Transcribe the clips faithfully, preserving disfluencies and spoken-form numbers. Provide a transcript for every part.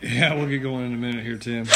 Yeah, we'll get going in a minute here, Tim.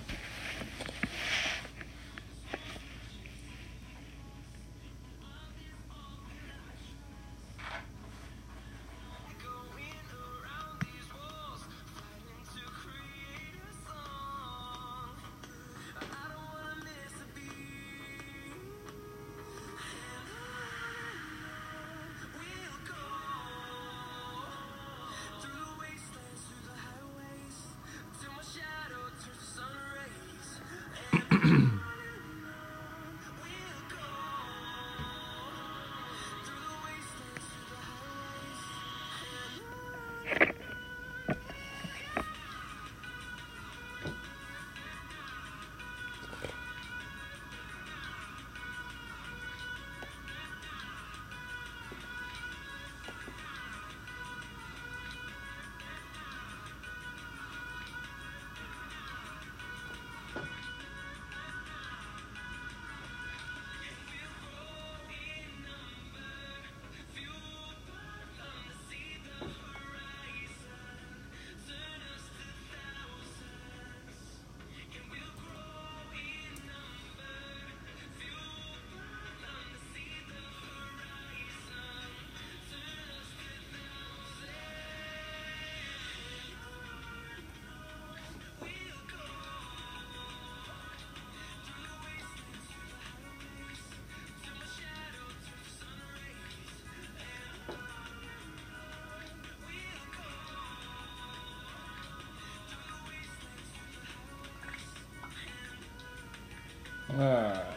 Alright.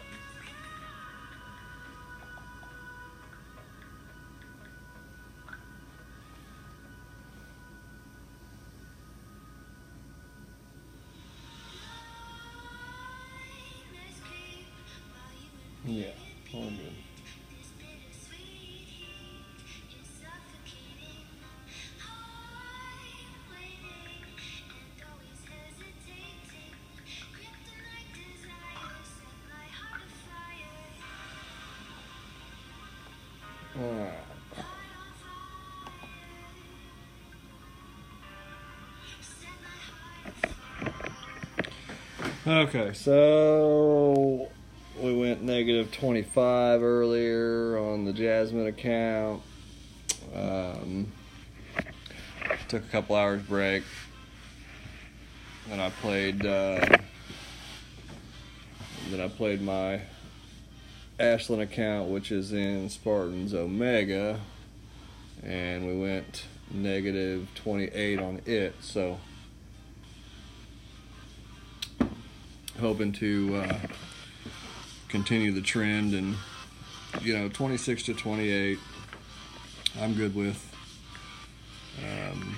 Yeah, all good. Alright. Okay, so we went negative twenty-five earlier on the Jasmine account. Um, took a couple hours break. Then I played. Uh, then I played my Ashland account, which is in Spartan's Omega, and we went negative twenty-eight on it. So hoping to uh, continue the trend, and you know, twenty-six to twenty-eight I'm good with. Um,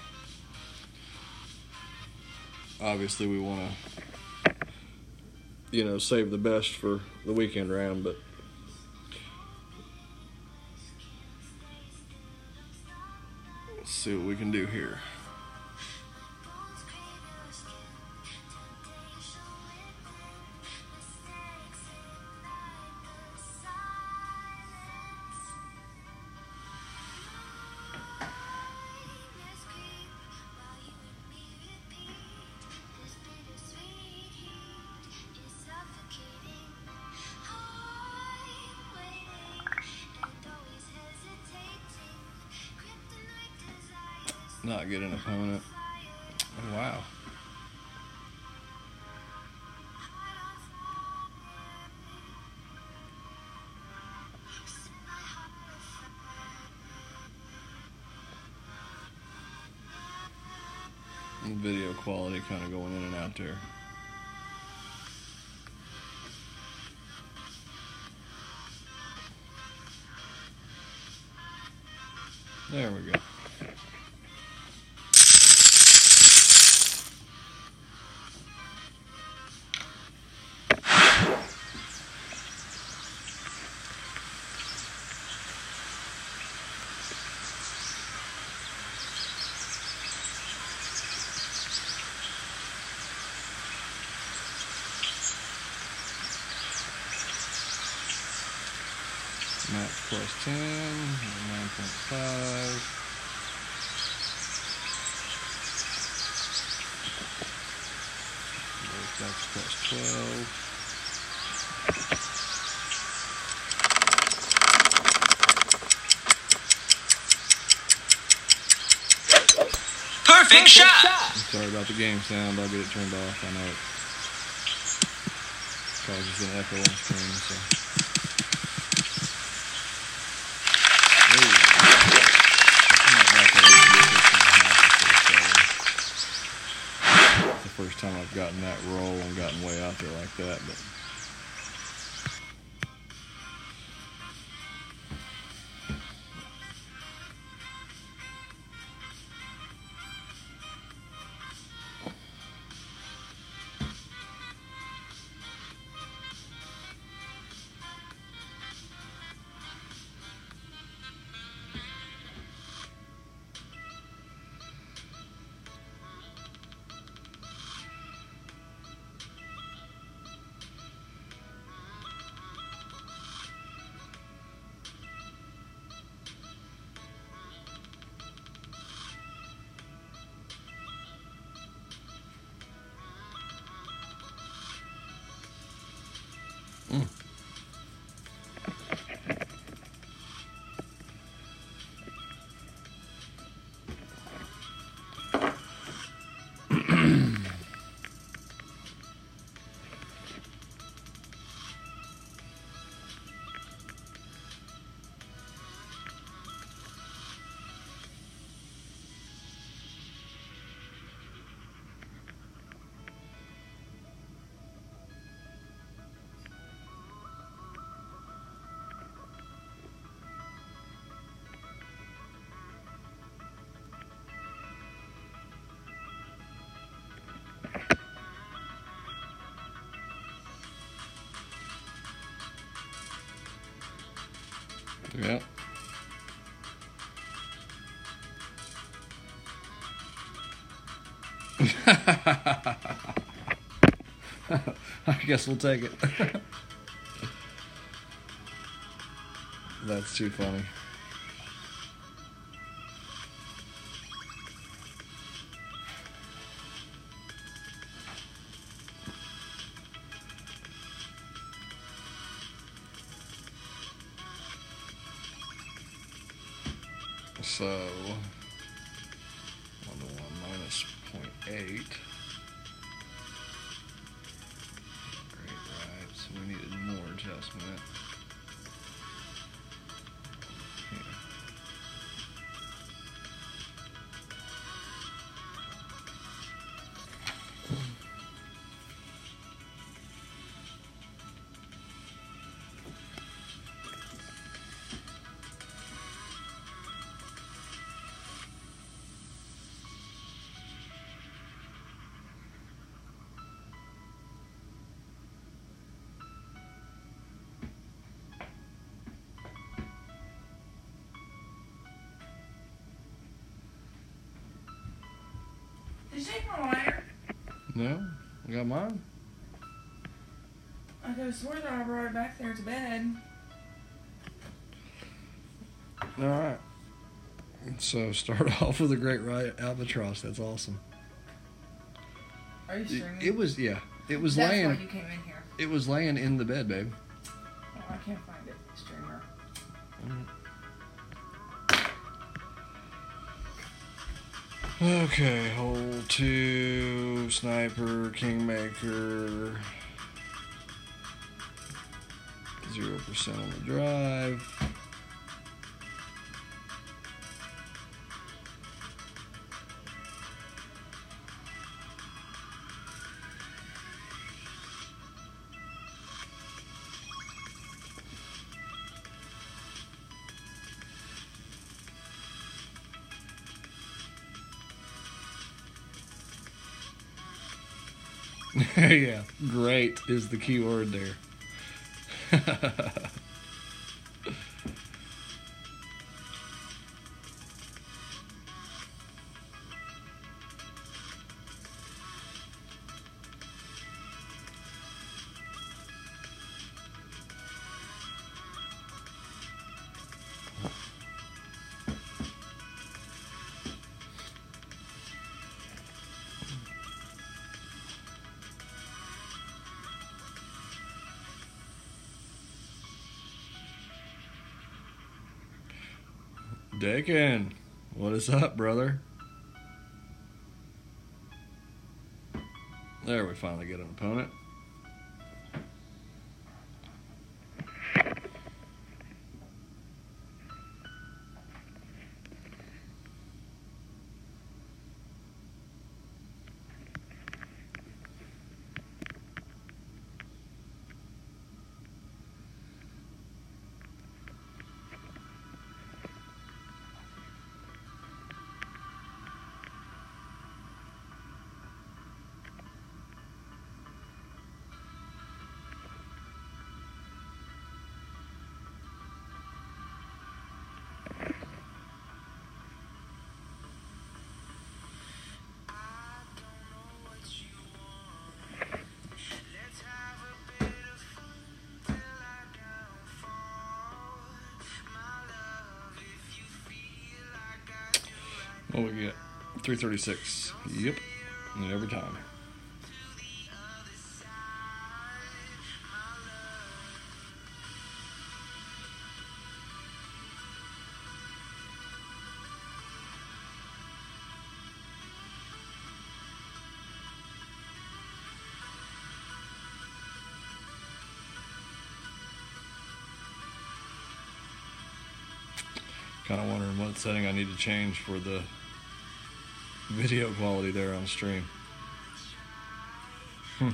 obviously we want to, you know, save the best for the weekend round, but let's see what we can do here. Not get an opponent. Oh, wow. And video quality kind of going in and out there. There we go. Max plus ten, nine point five. That's plus twelve. Perfect shot. I'm sorry about the game sound. I'll get it turned off. I know it causes an echo on the screen. So. It's the first time I've gotten that roll and gotten way out there like that, but. Mm. Yeah. I guess we'll take it. That's too funny. So, one to one minus zero point eight. Great, right. So we needed more adjustment. Here. Did you take my wire? No, I got mine. I could have swore that I brought it back there to bed. All right. So start off with a great right albatross. That's awesome. Are you It, streaming? it was yeah. It was That's laying. why you came in here. It was laying in the bed, babe. Oh, I can't find it. Streamer. Okay, hole two, sniper, kingmaker, zero percent on the drive. Yeah, great is the key word there. Dakin, what is up, brother? There, we finally get an opponent. What we get? three thirty-six. Yep. Every time. Kind of wondering what setting I need to change for the video quality there on stream. Hmm.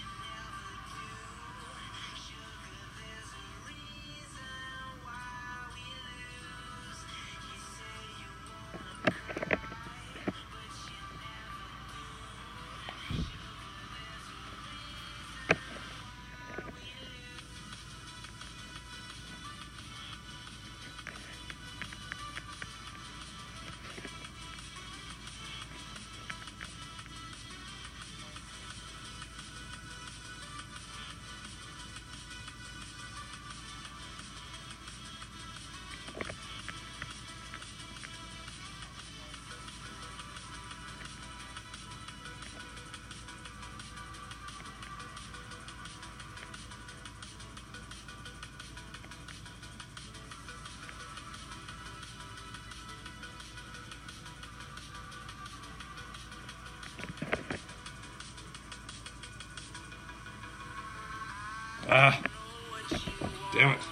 Ah, damn it.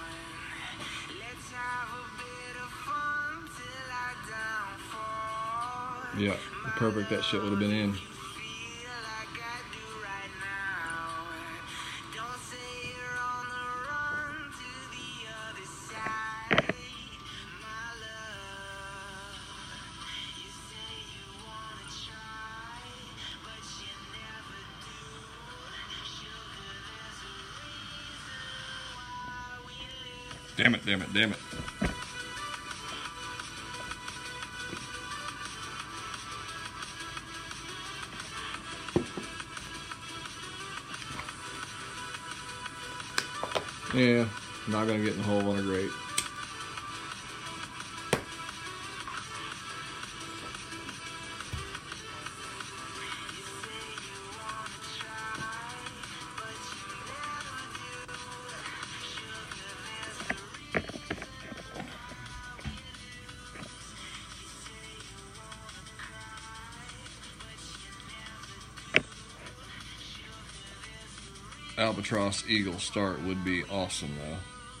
Yeah, perfect. That shit would have been in. Damn it, damn it, damn it. Yeah, not gonna get in the hole on a grate. Albatross Eagle start would be awesome though.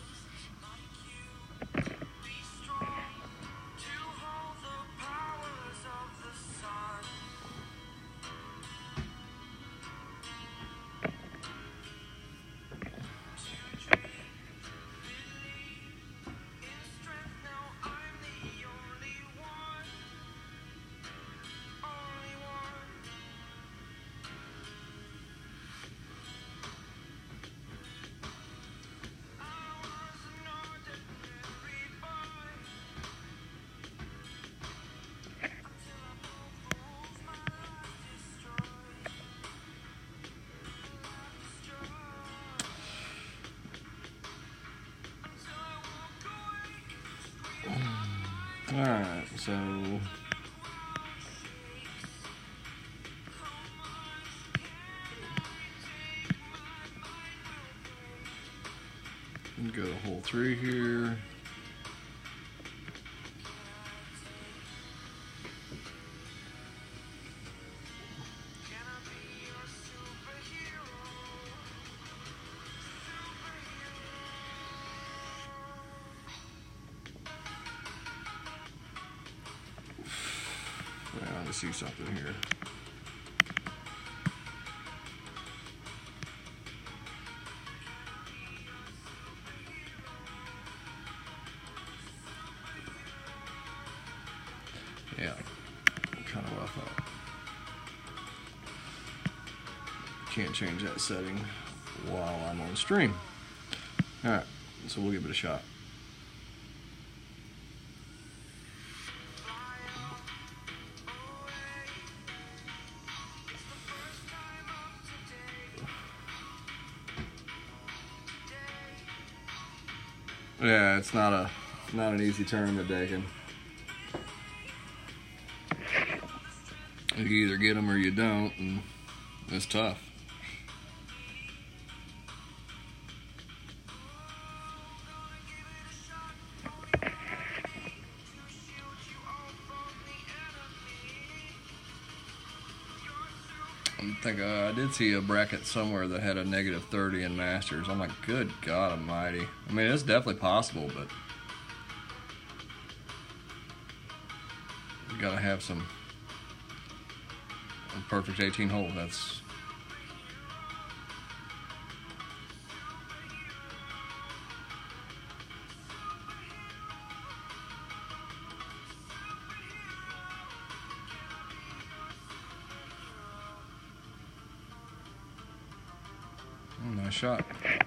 Alright, so go to hole three here. see something here. Yeah, kind of what I thought. Can't change that setting while I'm on stream. All right, so we'll give it a shot. Yeah, it's not a not an easy tournament, Dakin. You either get them or you don't, and it's tough. I think uh, I did see a bracket somewhere that had a negative thirty in Masters. I'm like, good God Almighty. I mean, it's definitely possible, but you gotta have some a perfect eighteen hole. That's oh, nice shot.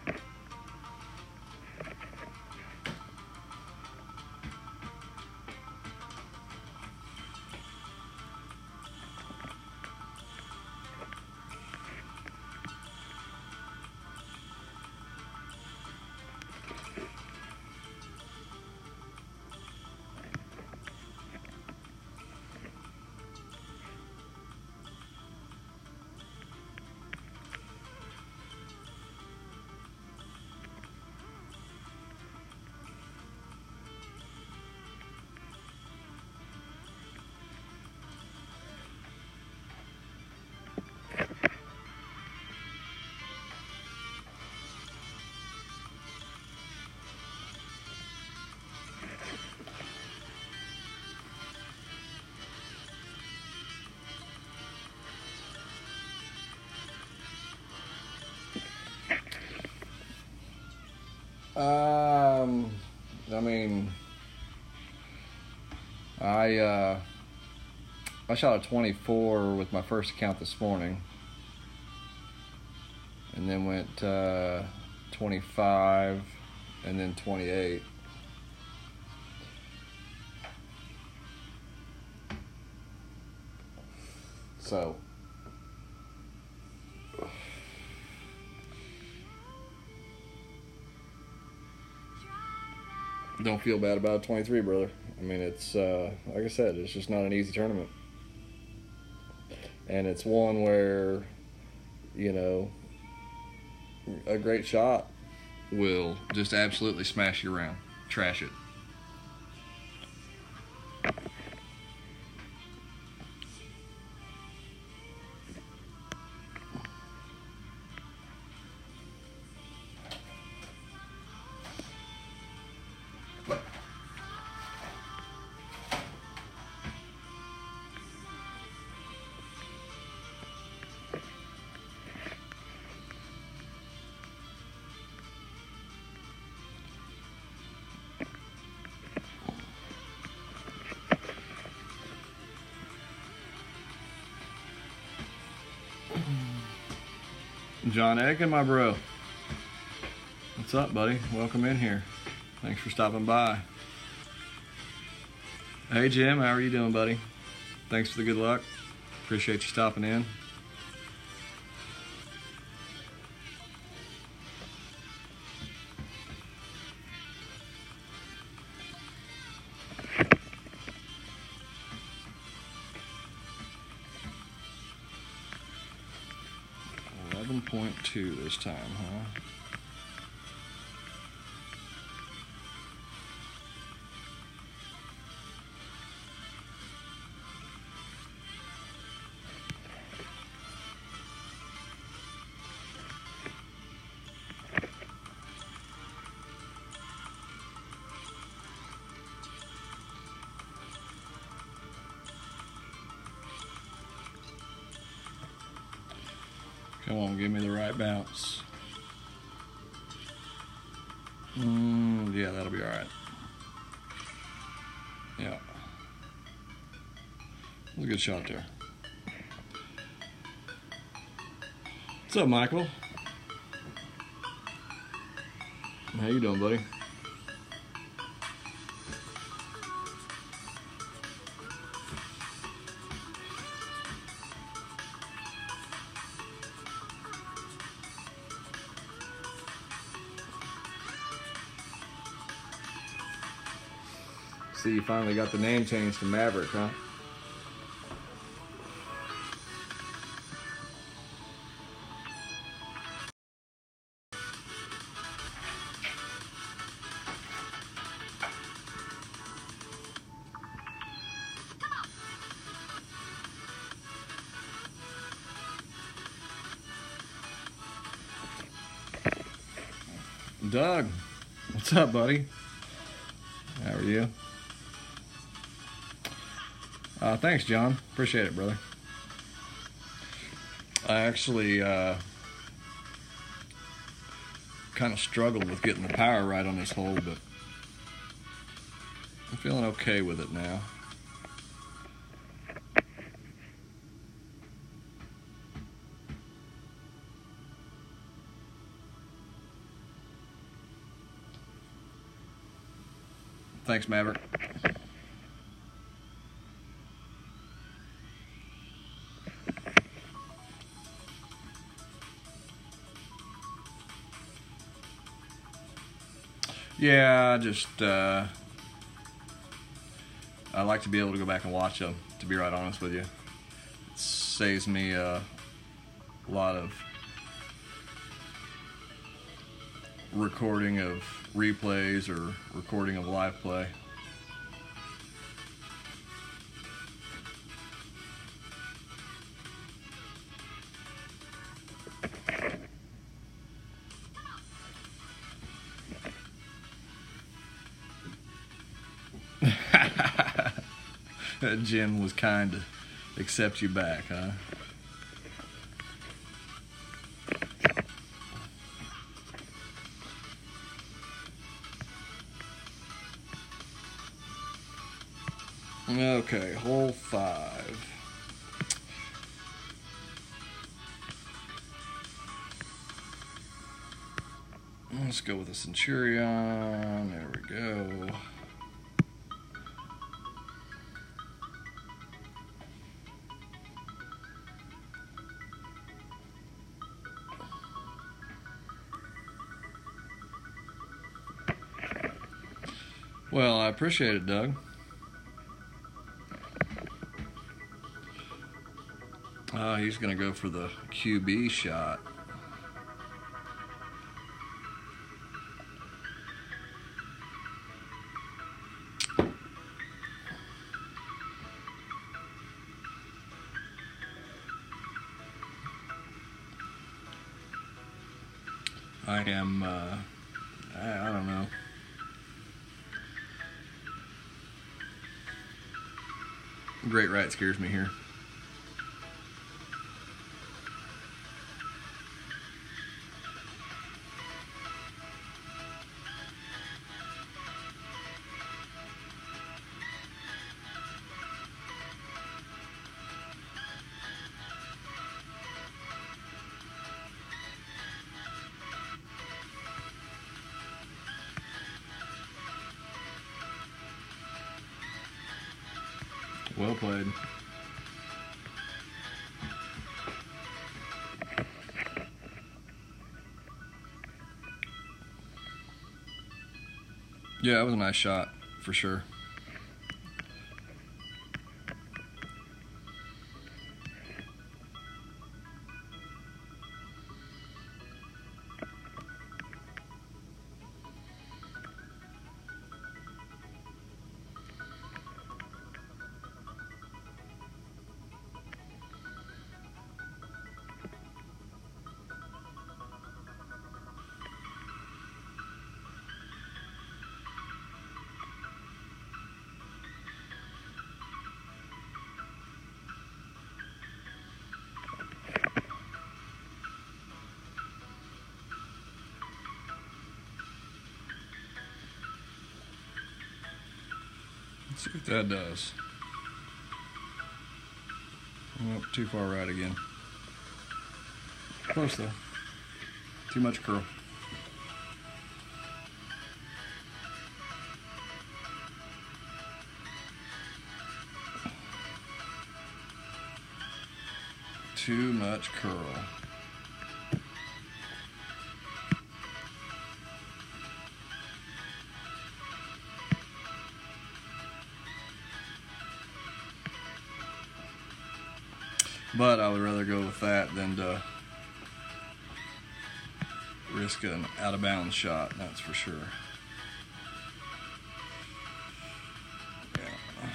Um, I mean, I uh, I shot a twenty-four with my first account this morning, and then went uh, twenty-five, and then twenty-eight. So. Don't feel bad about a twenty-three, brother. I mean, it's, uh, like I said, it's just not an easy tournament. And it's one where, you know, a great shot will just absolutely smash you around, trash it. John Aiken, my bro. What's up, buddy? Welcome in here. Thanks for stopping by. Hey, Jim. How are you doing, buddy? Thanks for the good luck. Appreciate you stopping in. eleven point two this time, huh? Come on, give me the right bounce. Mm, yeah, that'll be all right. Yeah. That was a good shot there. What's up, Michael? How you doing, buddy? See, you finally got the name changed to Maverick, huh? Doug, what's up, buddy? How are you? Uh, thanks, John. Appreciate it, brother. I actually uh, kind of struggled with getting the power right on this hole, but I'm feeling okay with it now. Thanks, Maverick. Yeah, I just, uh, I like to be able to go back and watch them, to be right honest with you. It saves me uh, a lot of recording of replays or recording of live play. Jim was kind to accept you back, huh? Okay, hole five. Let's go with the Centurion. There we go. Well, I appreciate it, Doug. Oh, he's going to go for the Q B shot. I am, uh, I, I don't know. Great Rat scares me here. Well played. Yeah, that was a nice shot, for sure. Let's see what that does. Oh, too far right again. Close though. Too much curl. Too much curl. But I would rather go with that than to risk an out of bounds shot, that's for sure. Yeah.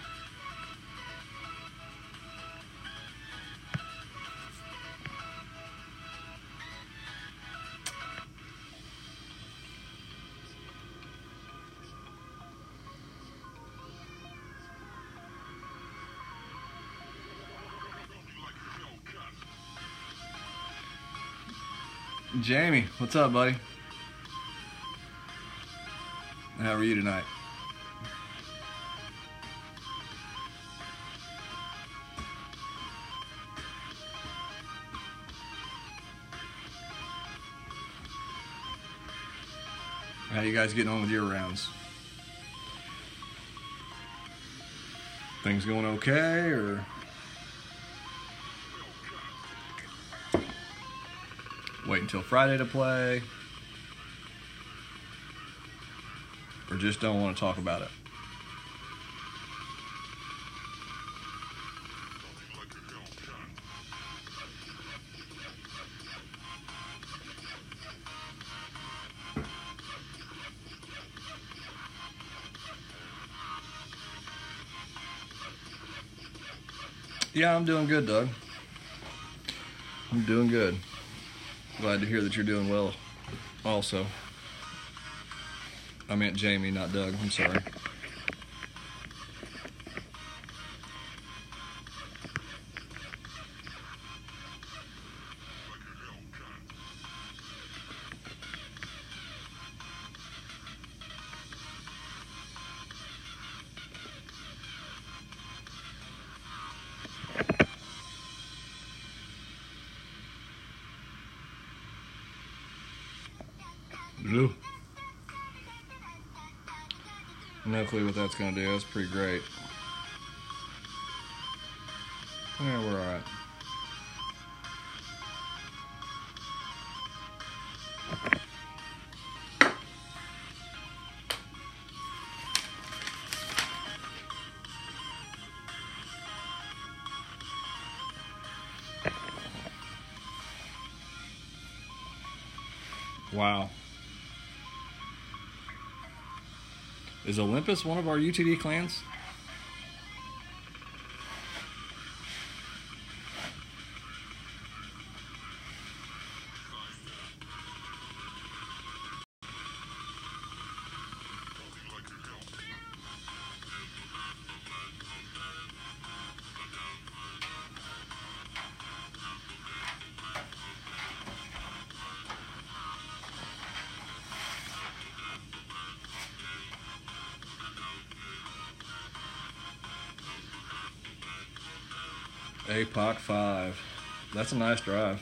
Jamie, what's up, buddy? How are you tonight? How you guys getting on with your rounds? Things going okay, or wait until Friday to play, or just don't want to talk about it? Yeah, I'm doing good, Doug. I'm doing good. Glad to hear that you're doing well also. I meant Jamie, not Doug. I'm sorry. Blue. No clue what that's gonna do. That's pretty great. Yeah, we're all right. Wow. Is Olympus one of our U T D clans? A P O C five. That's a nice drive.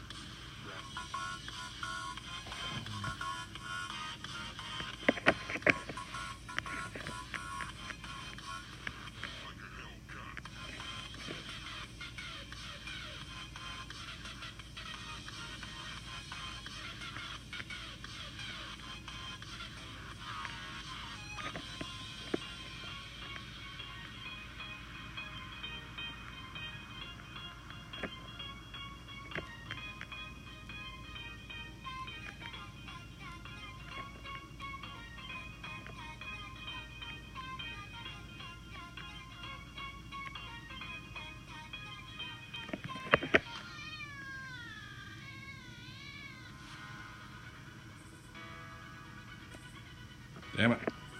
Damn it.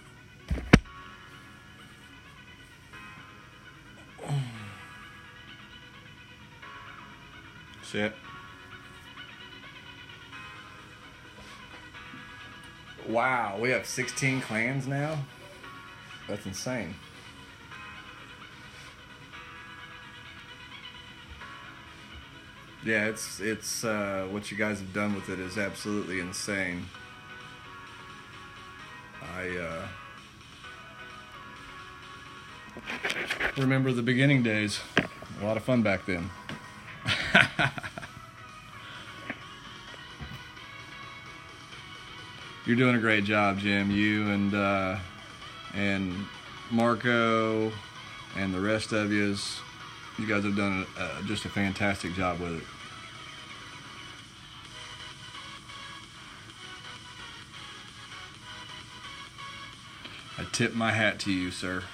Sit. Wow, we have sixteen clans now? That's insane. Yeah, it's it's uh, what you guys have done with it is absolutely insane. I uh, remember the beginning days. A lot of fun back then. You're doing a great job, Jim. You and uh, and Marco and the rest of yous, you guys have done a, uh, just a fantastic job with it. I tip my hat to you, sir.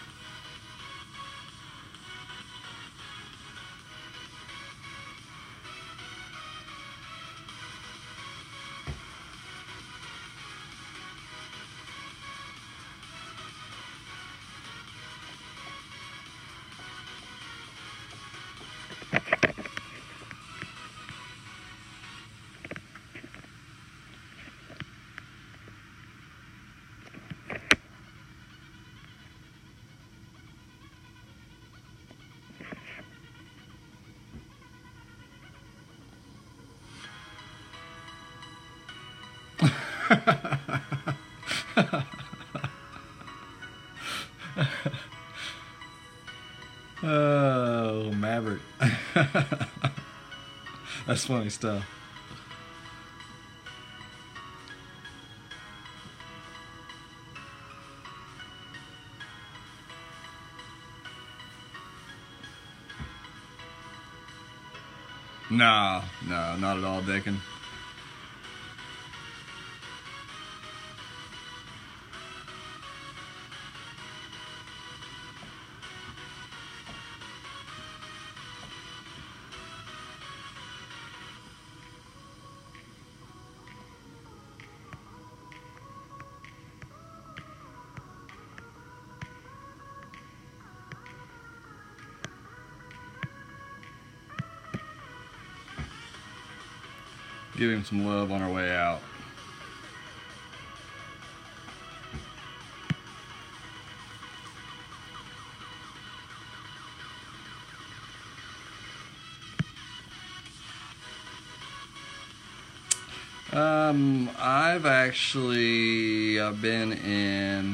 Oh, Maverick. That's funny stuff. No, no, not at all, Deacon. Give him some love on our way out. Um, I've actually uh, been in.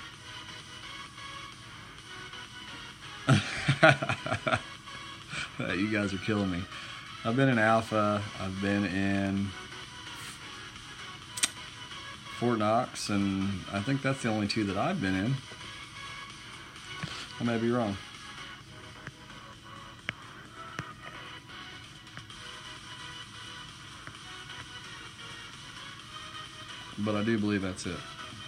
You guys are killing me. I've been in Alpha. I've been in Fort Knox, and I think that's the only two that I've been in. I may be wrong. But I do believe that's it.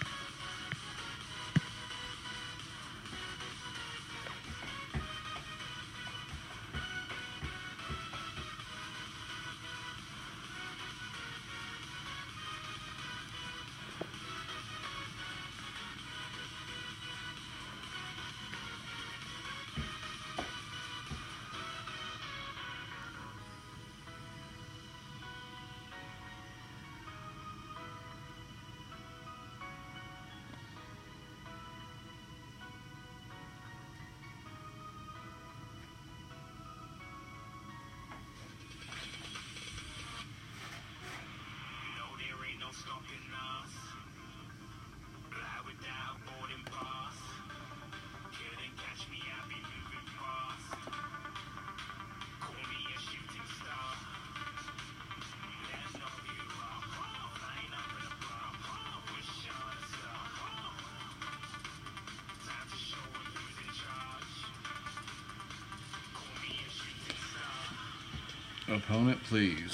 Opponent, please.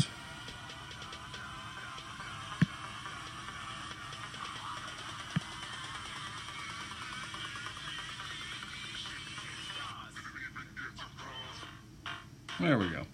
There we go.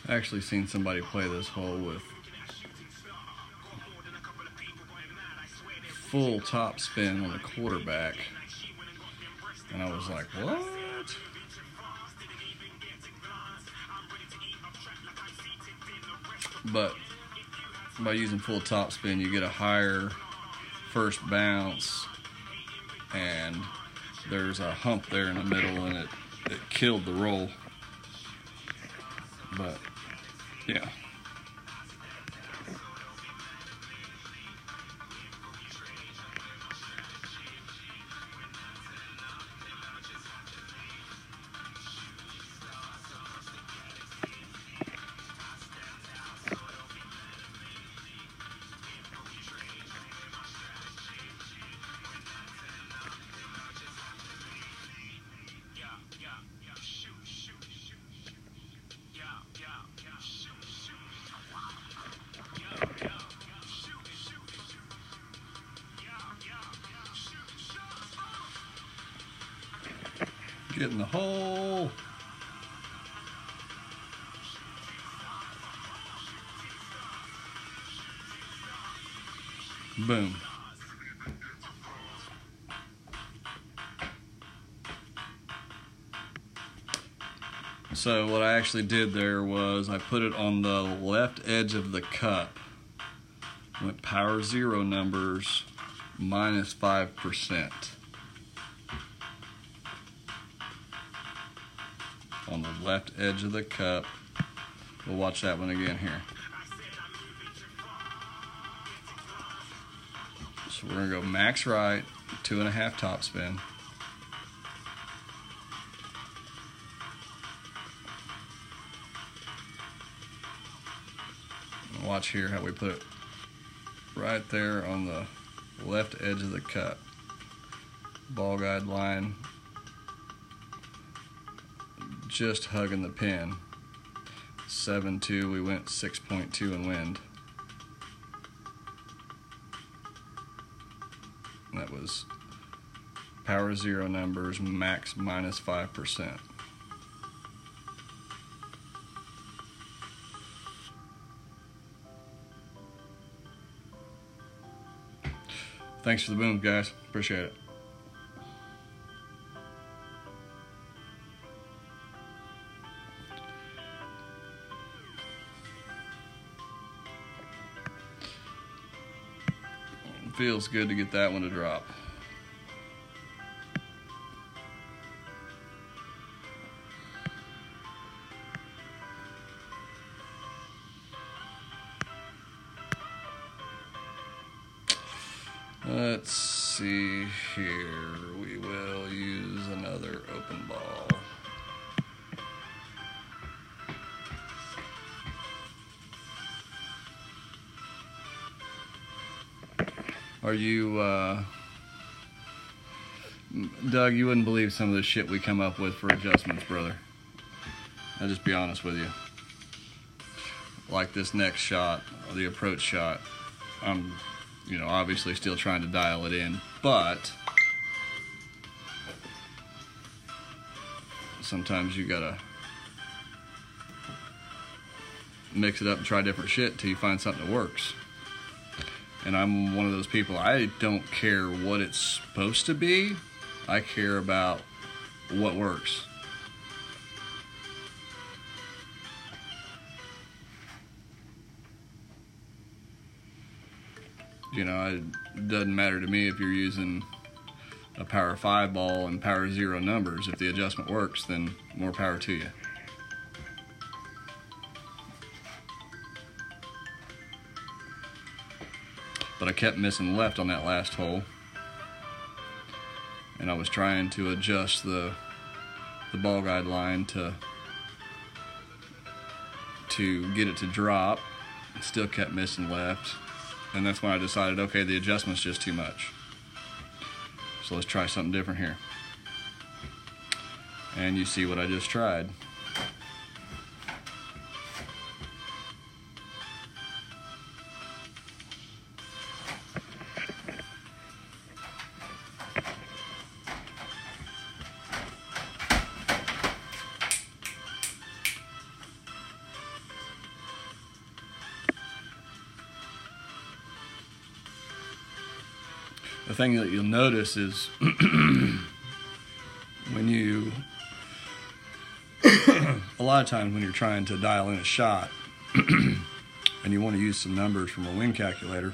I actually seen somebody play this hole with full top spin on the quarterback, and I was like, what? But by using full top spin, you get a higher first bounce, and there's a hump there in the middle, and it, it killed the roll. But yeah. Get in the hole. Boom. So what I actually did there was I put it on the left edge of the cup. Went power zero numbers minus five percent. On the left edge of the cup. We'll watch that one again here. So we're gonna go max right, two and a half top spin. And watch here how we put it right there on the left edge of the cup. Ball guide line. Just hugging the pin. seven two, we went six point two in wind. And that was power zero numbers, max minus five percent. Thanks for the boom, guys. Appreciate it. Feels good to get that one to drop. Let's see here. We will use another open ball. Are you, uh, Doug, you wouldn't believe some of the shit we come up with for adjustments, brother. I'll just be honest with you. Like this next shot, the approach shot, I'm, you know, obviously still trying to dial it in, but sometimes you gotta mix it up and try different shit until you find something that works. And I'm one of those people, I don't care what it's supposed to be. I care about what works. You know, it doesn't matter to me if you're using a power five ball and power zero numbers. If the adjustment works, then more power to you. But I kept missing left on that last hole, and I was trying to adjust the the ball guide line to to get it to drop. It still kept missing left, and that's when I decided, okay, the adjustment's just too much. So let's try something different here. And you see what I just tried. the thing that you'll notice is when you, a lot of times when you're trying to dial in a shot and you want to use some numbers from a wind calculator,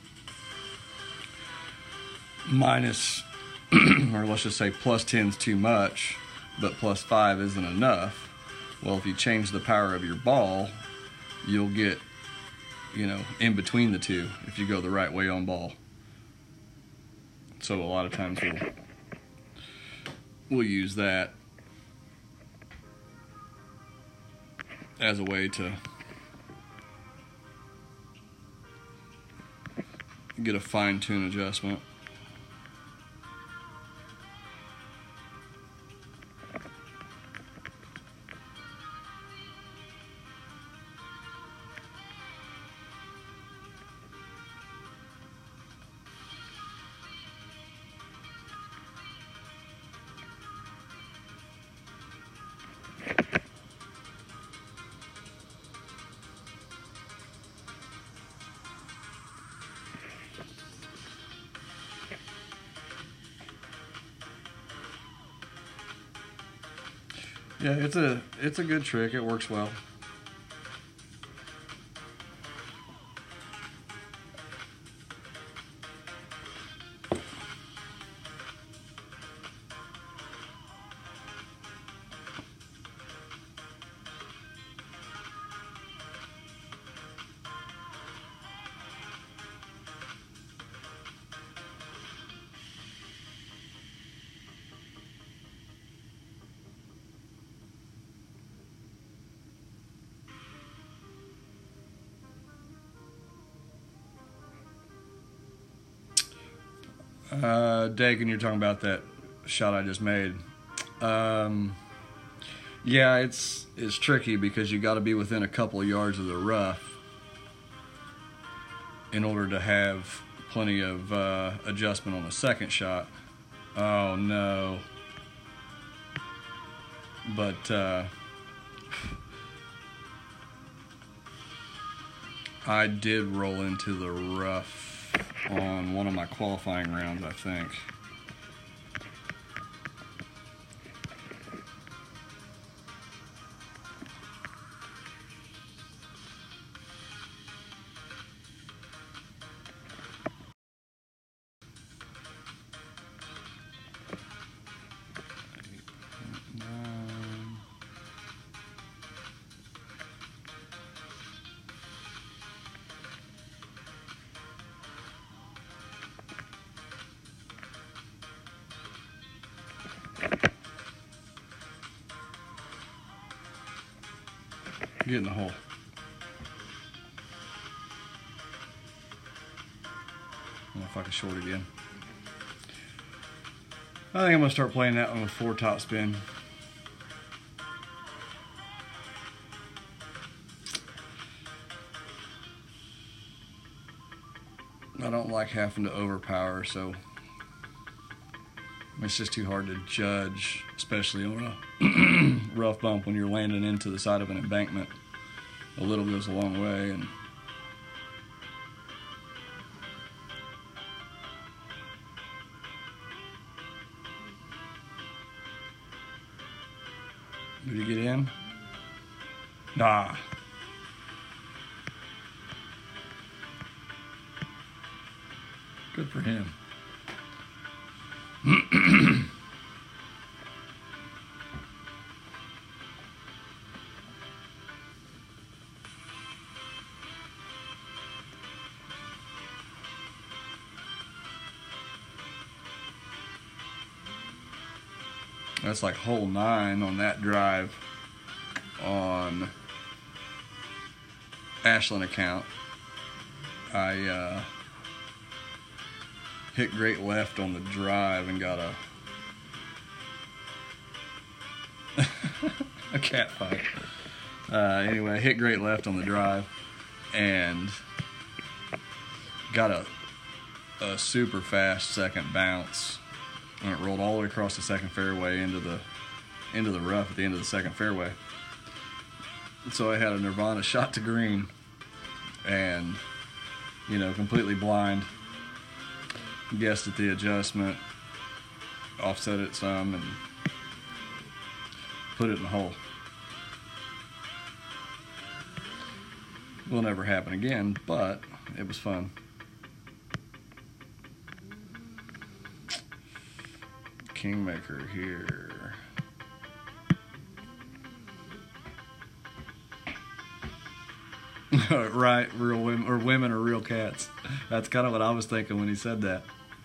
minus, or let's just say plus ten is too much, but plus five isn't enough. Well, if you change the power of your ball, you'll get, you know, in between the two if you go the right way on ball. So a lot of times we'll, we'll use that as a way to get a fine-tune adjustment. Yeah, it's a it's a good trick. It works well. Uh, Dagan, you're talking about that shot I just made. Um, yeah, it's it's tricky because you got to be within a couple of yards of the rough in order to have plenty of uh, adjustment on the second shot. Oh no! But uh, I did roll into the rough on one of my qualifying rounds, I think. Get in the hole. I don't know if I can short again. I think I'm going to start playing that one with four top spin. I don't like having to overpower, so it's just too hard to judge, especially on a rough bump when you're landing into the side of an embankment. A little goes a long way. And did he get in? Nah. Good for him. That's like hole nine on that drive on Ashland account. I uh, hit great left on the drive and got a a cat fight. Uh, anyway, I hit great left on the drive and got a a super fast second bounce. And it rolled all the way across the second fairway into the into the rough at the end of the second fairway. So I had a Nirvana shot to green and, you know, completely blind. guessed at the adjustment, offset it some, and put it in the hole. Will never happen again, but it was fun. Kingmaker here. Right, real women or women are real cats. That's kind of what I was thinking when he said that.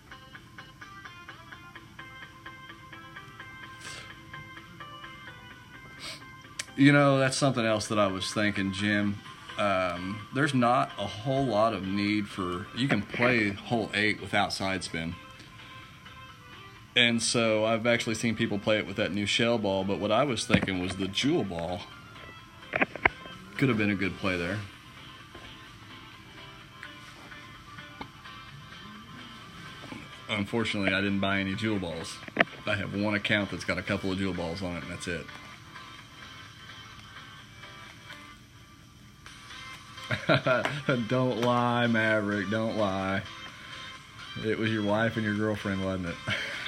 You know, that's something else that I was thinking, Jim. Um, there's not a whole lot of need for, you can play hole eight without side spin. And so I've actually seen people play it with that new shell ball, but what I was thinking was the jewel ball could have been a good play there. Unfortunately, I didn't buy any jewel balls. I have one account that's got a couple of jewel balls on it, and that's it. Don't lie, Maverick, don't lie. It was your wife and your girlfriend, wasn't it?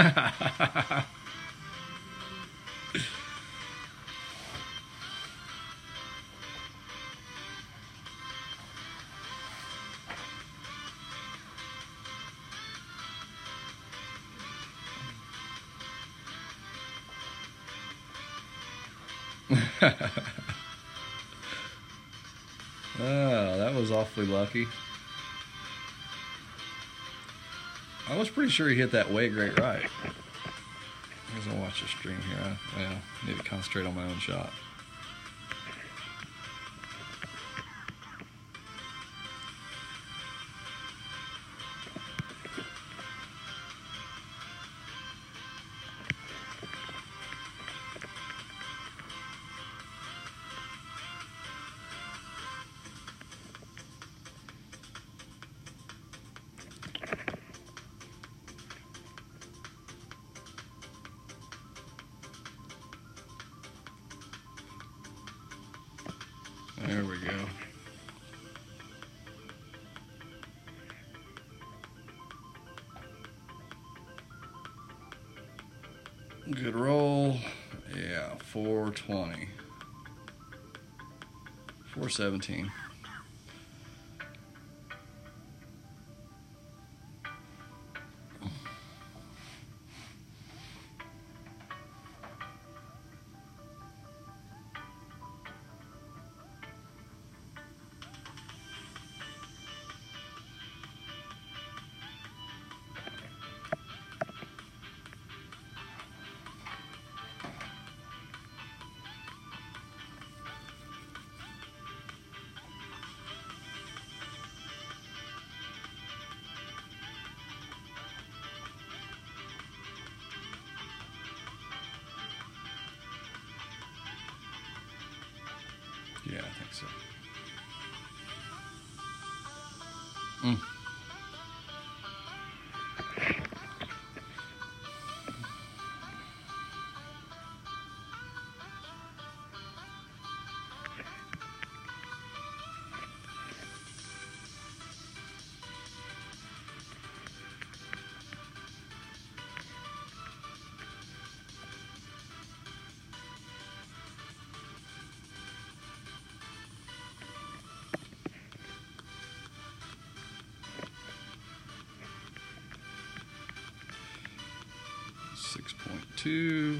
Oh, that was awfully lucky. I was pretty sure he hit that way great right. I was gonna watch the stream here. I, yeah, need to concentrate on my own shot. There we go. Good roll. Yeah, four twenty. four seventeen. Yeah, I think so. Mm. six point two.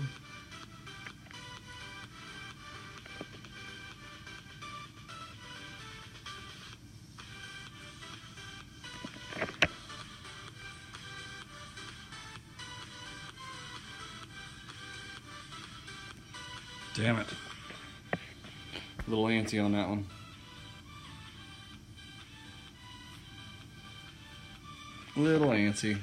Damn it. A little antsy on that one. Little antsy.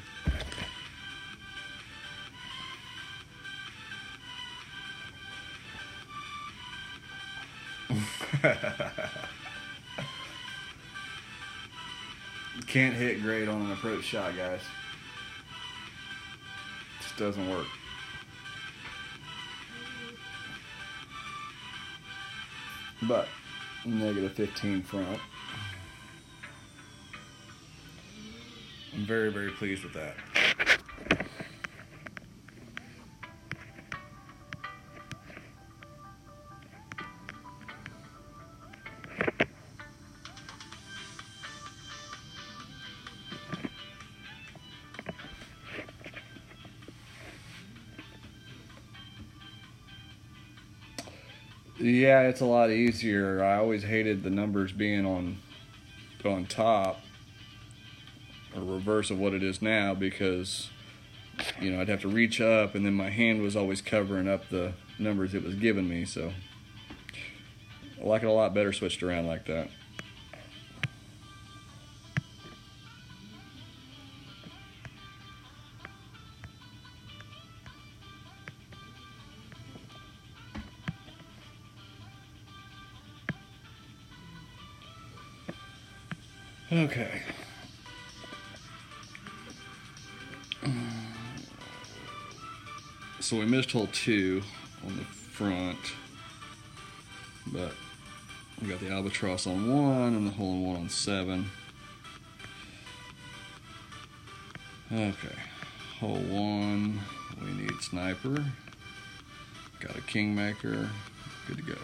Can't hit great on an approach shot, guys. Just doesn't work. But negative fifteen front. I'm very, very pleased with that. Yeah, it's a lot easier. I always hated the numbers being on on top or reverse of what it is now, because you know I'd have to reach up and then my hand was always covering up the numbers it was giving me. So I like it a lot better switched around like that. Okay. So we missed hole two on the front, but we got the albatross on one and the hole in one on seven. Okay, hole one, we need sniper. Got a kingmaker, good to go.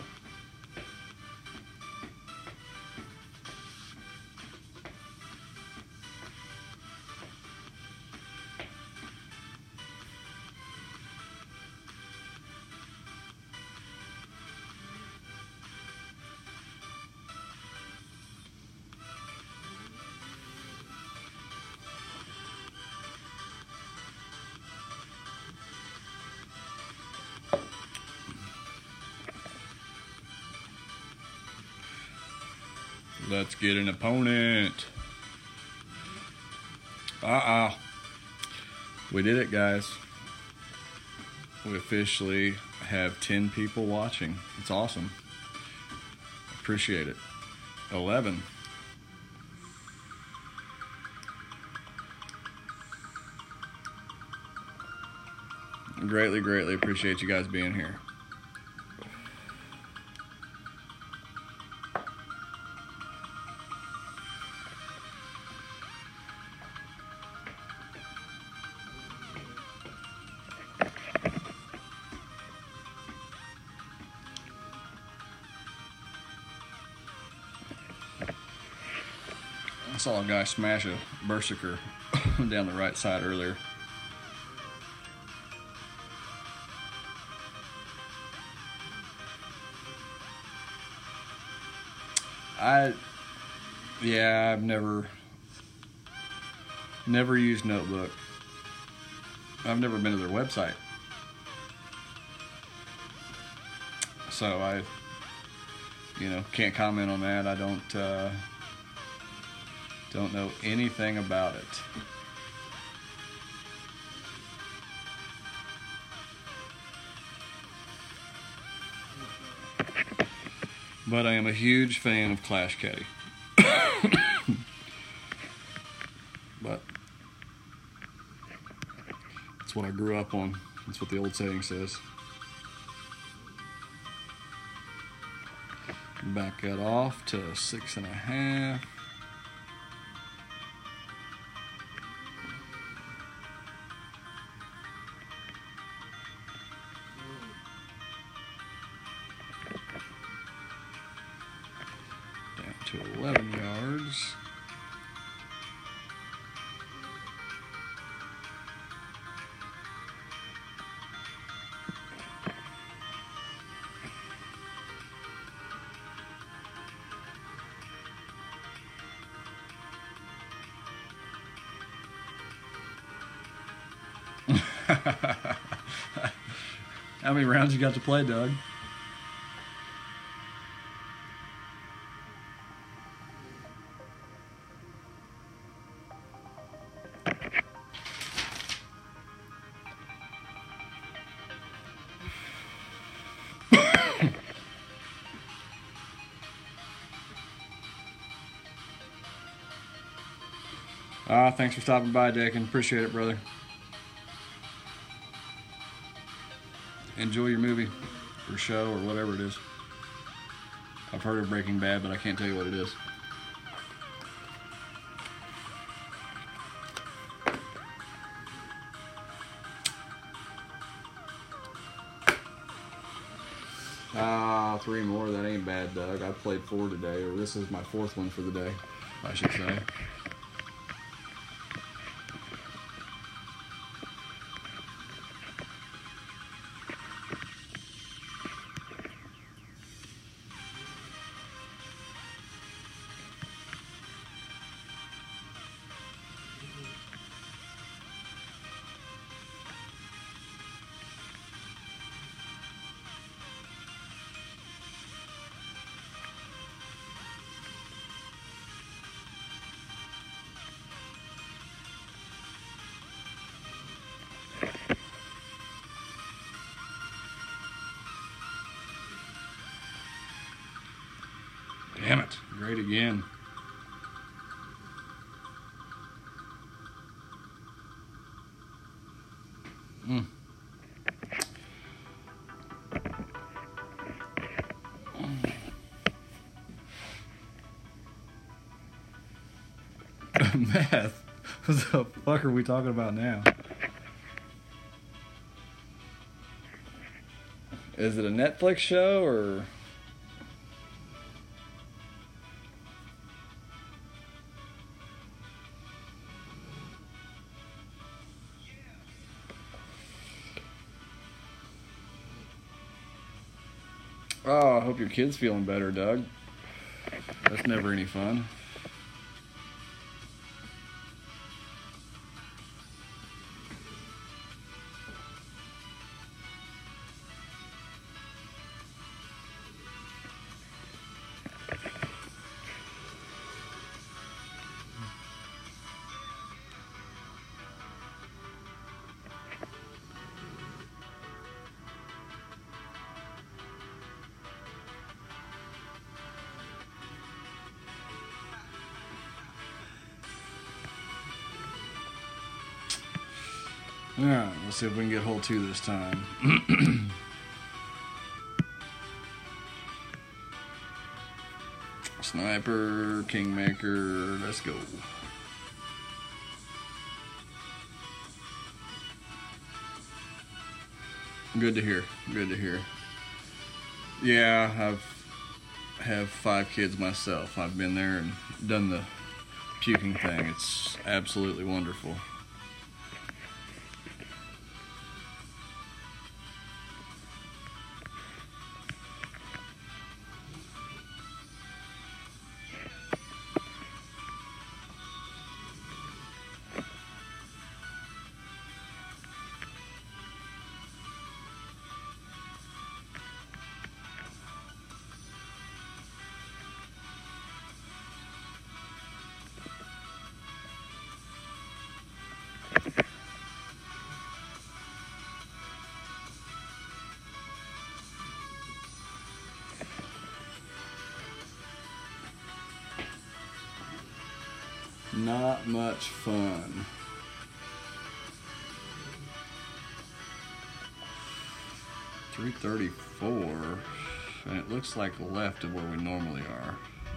Let's get an opponent. Uh-uh. We did it, guys. We officially have ten people watching. It's awesome. Appreciate it. eleven. Greatly, greatly appreciate you guys being here. I saw a guy smash a berserker down the right side earlier. I, yeah, I've never, never used Notebook. I've never been to their website. So I, you know, can't comment on that. I don't, uh, don't know anything about it. But I am a huge fan of Clash Caddy. But that's what I grew up on. That's what the old saying says. Back that off to six and a half. To eleven yards. How many rounds you got to play, Doug? Ah, uh, thanks for stopping by, Dakin. Appreciate it, brother. Enjoy your movie or show or whatever it is. I've heard of Breaking Bad, but I can't tell you what it is. three more. That ain't bad, Doug. I played four today, or this is my fourth one for the day, I should say. Damn it. Great again. Mm. Meth? What the fuck are we talking about now? Is it a Netflix show or... Oh, I hope your kid's feeling better, Doug. That's never any fun. Alright, let's see if we can get hole two this time. Sniper, Kingmaker, let's go. Good to hear, good to hear. Yeah, I've have five kids myself. I've been there and done the puking thing. It's absolutely wonderful. Not much fun. three thirty-four, and it looks like left of where we normally are.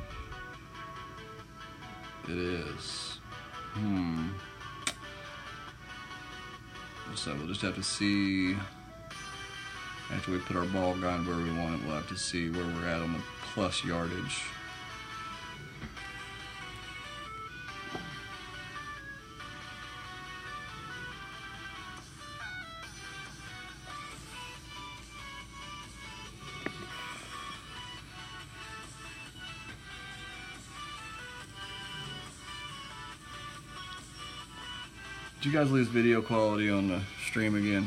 It is. Hmm. So we'll just have to see, after we put our ball gun where we want it, we'll have to see where we're at on the plus yardage. Did you guys lose video quality on the stream again?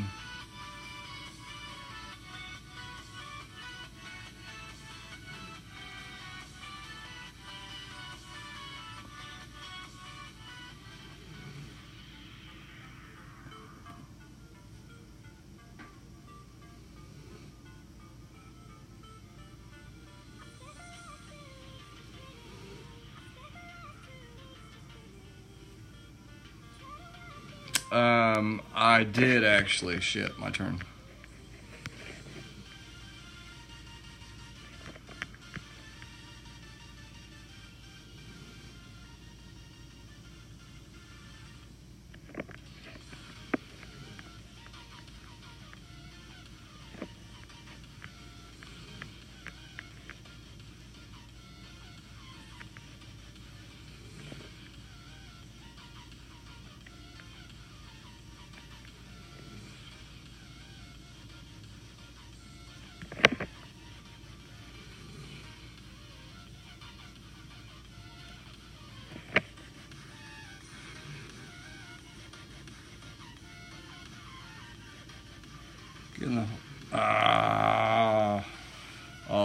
Um, I did actually. Shit, my turn.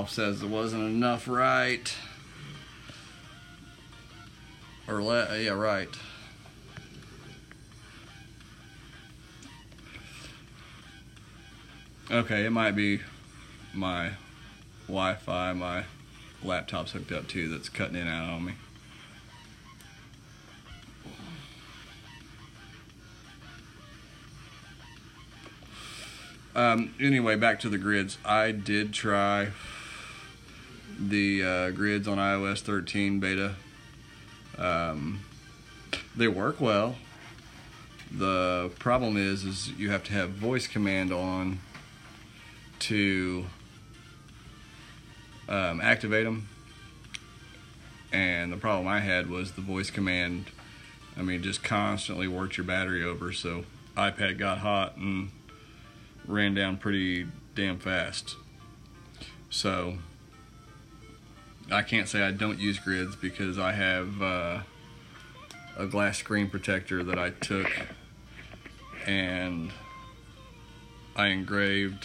says there wasn't enough right. Or, le yeah, right. Okay, it might be my Wi-Fi, my laptop's hooked up to, that's cutting in and out on me. Um, anyway, back to the grids. I did try the uh, grids on i O S thirteen beta. Um, they work well. The problem is, is you have to have voice command on to um, activate them. And the problem I had was the voice command, I mean, just constantly worked your battery over. So iPad got hot and ran down pretty damn fast. So I can't say I don't use grids, because I have uh, a glass screen protector that I took and I engraved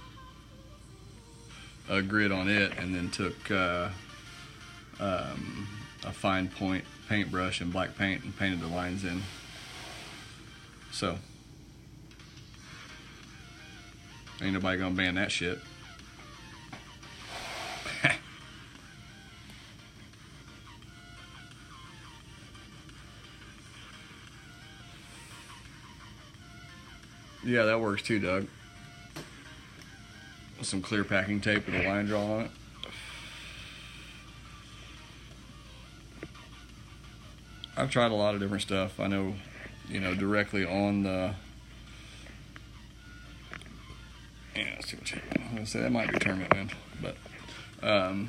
a grid on it, and then took uh, um, a fine point paintbrush and black paint and painted the lines in. So ain't nobody gonna ban that shit. Yeah, that works too, Doug. With some clear packing tape with a line drawn on it. I've tried a lot of different stuff. I know, you know, directly on the... Yeah, let's see what you... I'm gonna say that might be tournament wind, but um,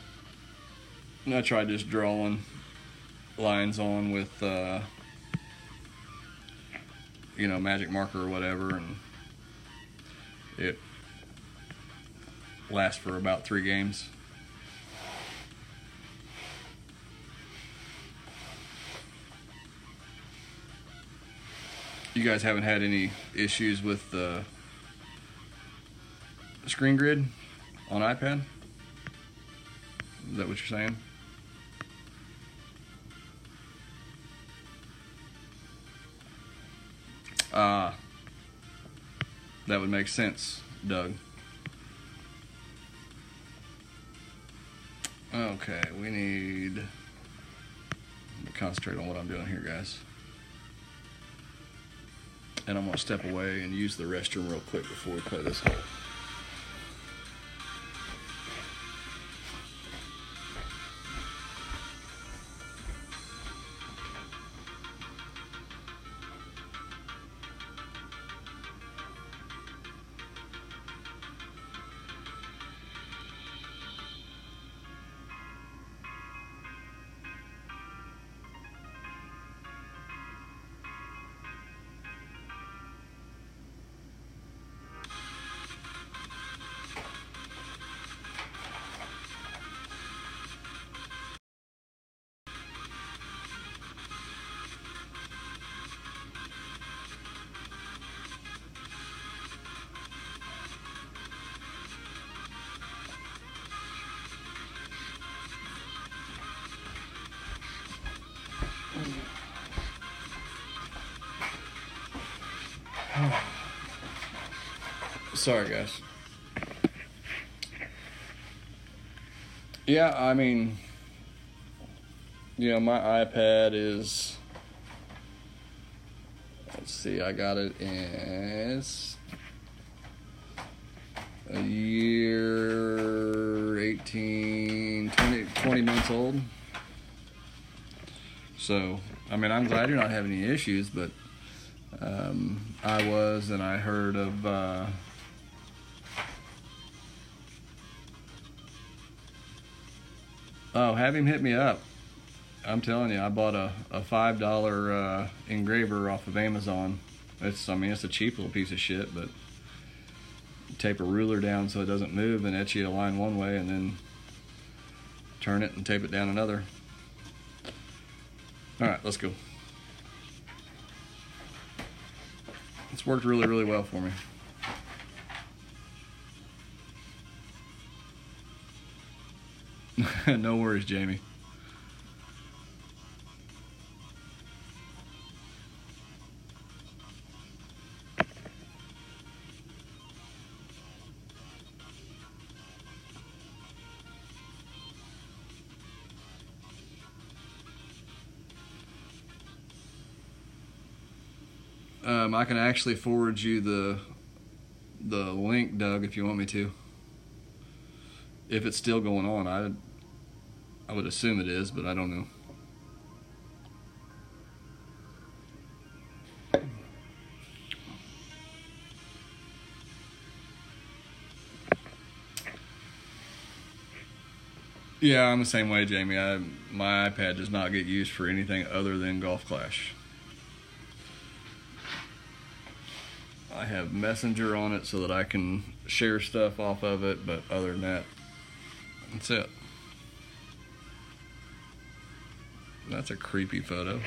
I tried just drawing lines on with uh, you know, magic marker or whatever, and it lasts for about three games. You guys haven't had any issues with the screen grid on iPad? Is that what you're saying? Ah, uh, that would make sense, Doug. Okay, we need to concentrate on what I'm doing here, guys. And I'm gonna step away and use the restroom real quick before we play this hole. Sorry, guys. Yeah, I mean, you know, my iPad is, let's see, I got it in, it's a year, eighteen, twenty, twenty months old. So, I mean, I'm glad you're not having any issues, but um, I was, and I heard of, uh, oh, have him hit me up. I'm telling you, I bought a, a five dollar uh, engraver off of Amazon. It's, I mean, it's a cheap little piece of shit, but you tape a ruler down so it doesn't move and etch you a line one way, and then turn it and tape it down another. All right, let's go. It's worked really, really well for me. No worries, Jamie. Um, I can actually forward you the the link, Doug, if you want me to. If it's still going on, I I would assume it is, but I don't know. Yeah, I'm the same way, Jamie. I my iPad does not get used for anything other than Golf Clash. I have Messenger on it so that I can share stuff off of it, but other than that, that's it. That's a creepy photo.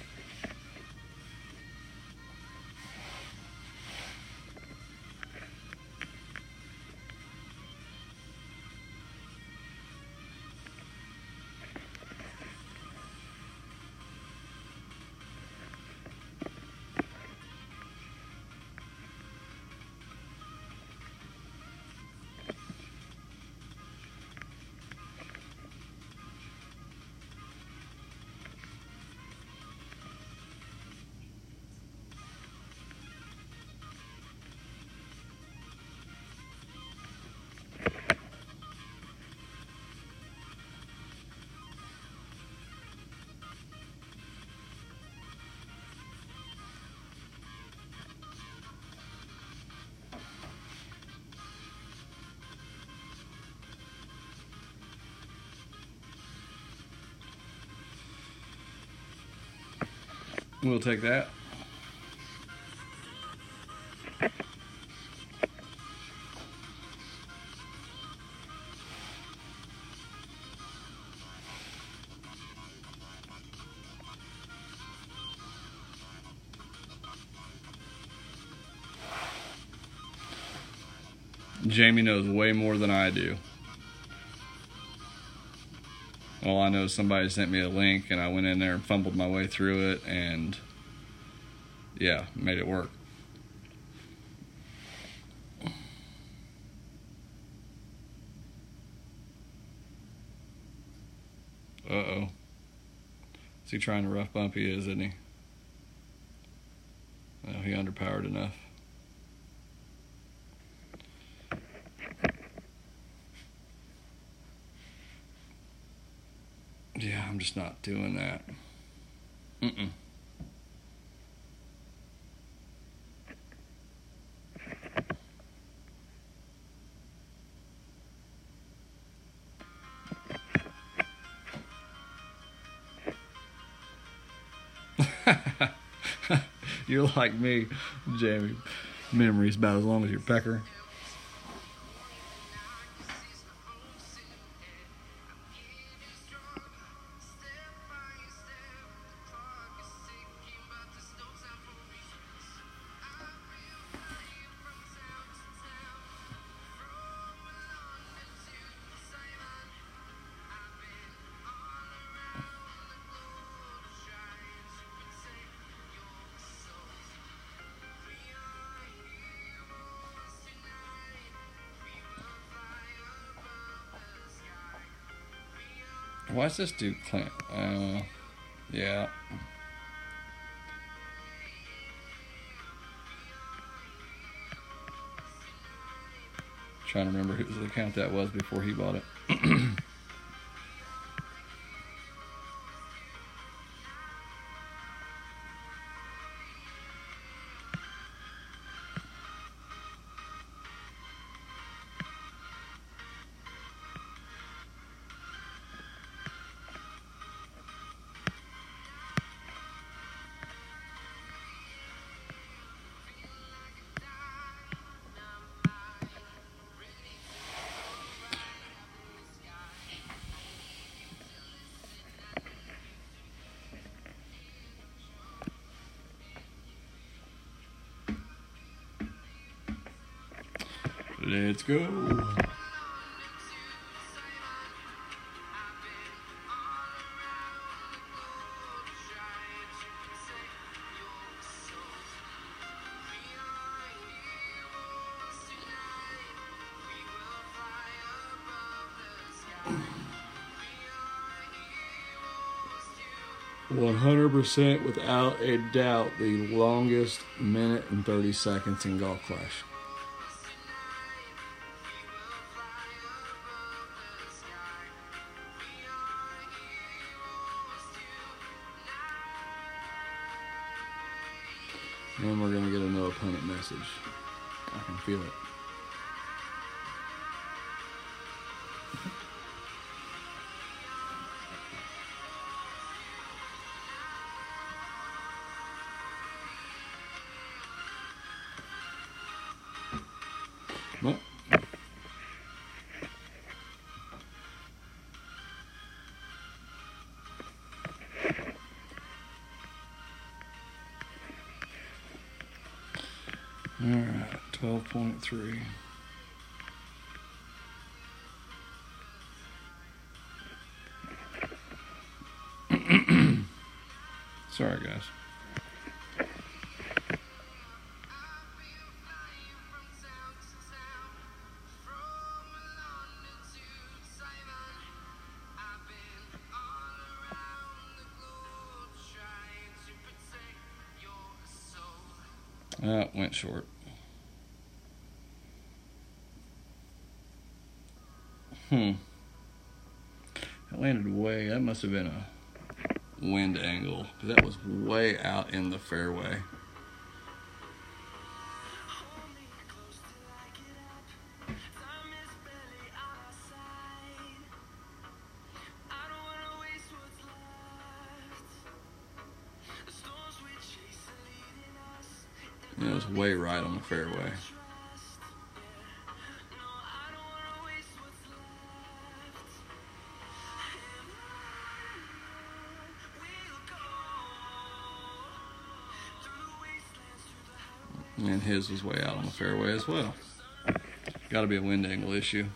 We'll take that. Jamie knows way more than I do. All I know is somebody sent me a link and I went in there and fumbled my way through it and yeah, made it work. Uh-oh. Is he trying to rough bump? He is, isn't he? Well, he underpowered enough. Yeah, I'm just not doing that. Mm-mm. You're like me, Jamie. Memory's about as long as your pecker. Why's this dude clamp? Uh, yeah. Trying to remember whose account that was before he bought it. Let's go. one hundred percent without a doubt the longest minute and thirty seconds in Golf Clash. And we're going to get a no opponent message. I can feel it. Well, all right, twelve point three. Sorry, guys. That went short. Hmm. That landed way, that must have been a wind angle, because that was way out in the fairway. Yeah, it was way right on the fairway. And his was way out on the fairway as well. Got to be a wind angle issue.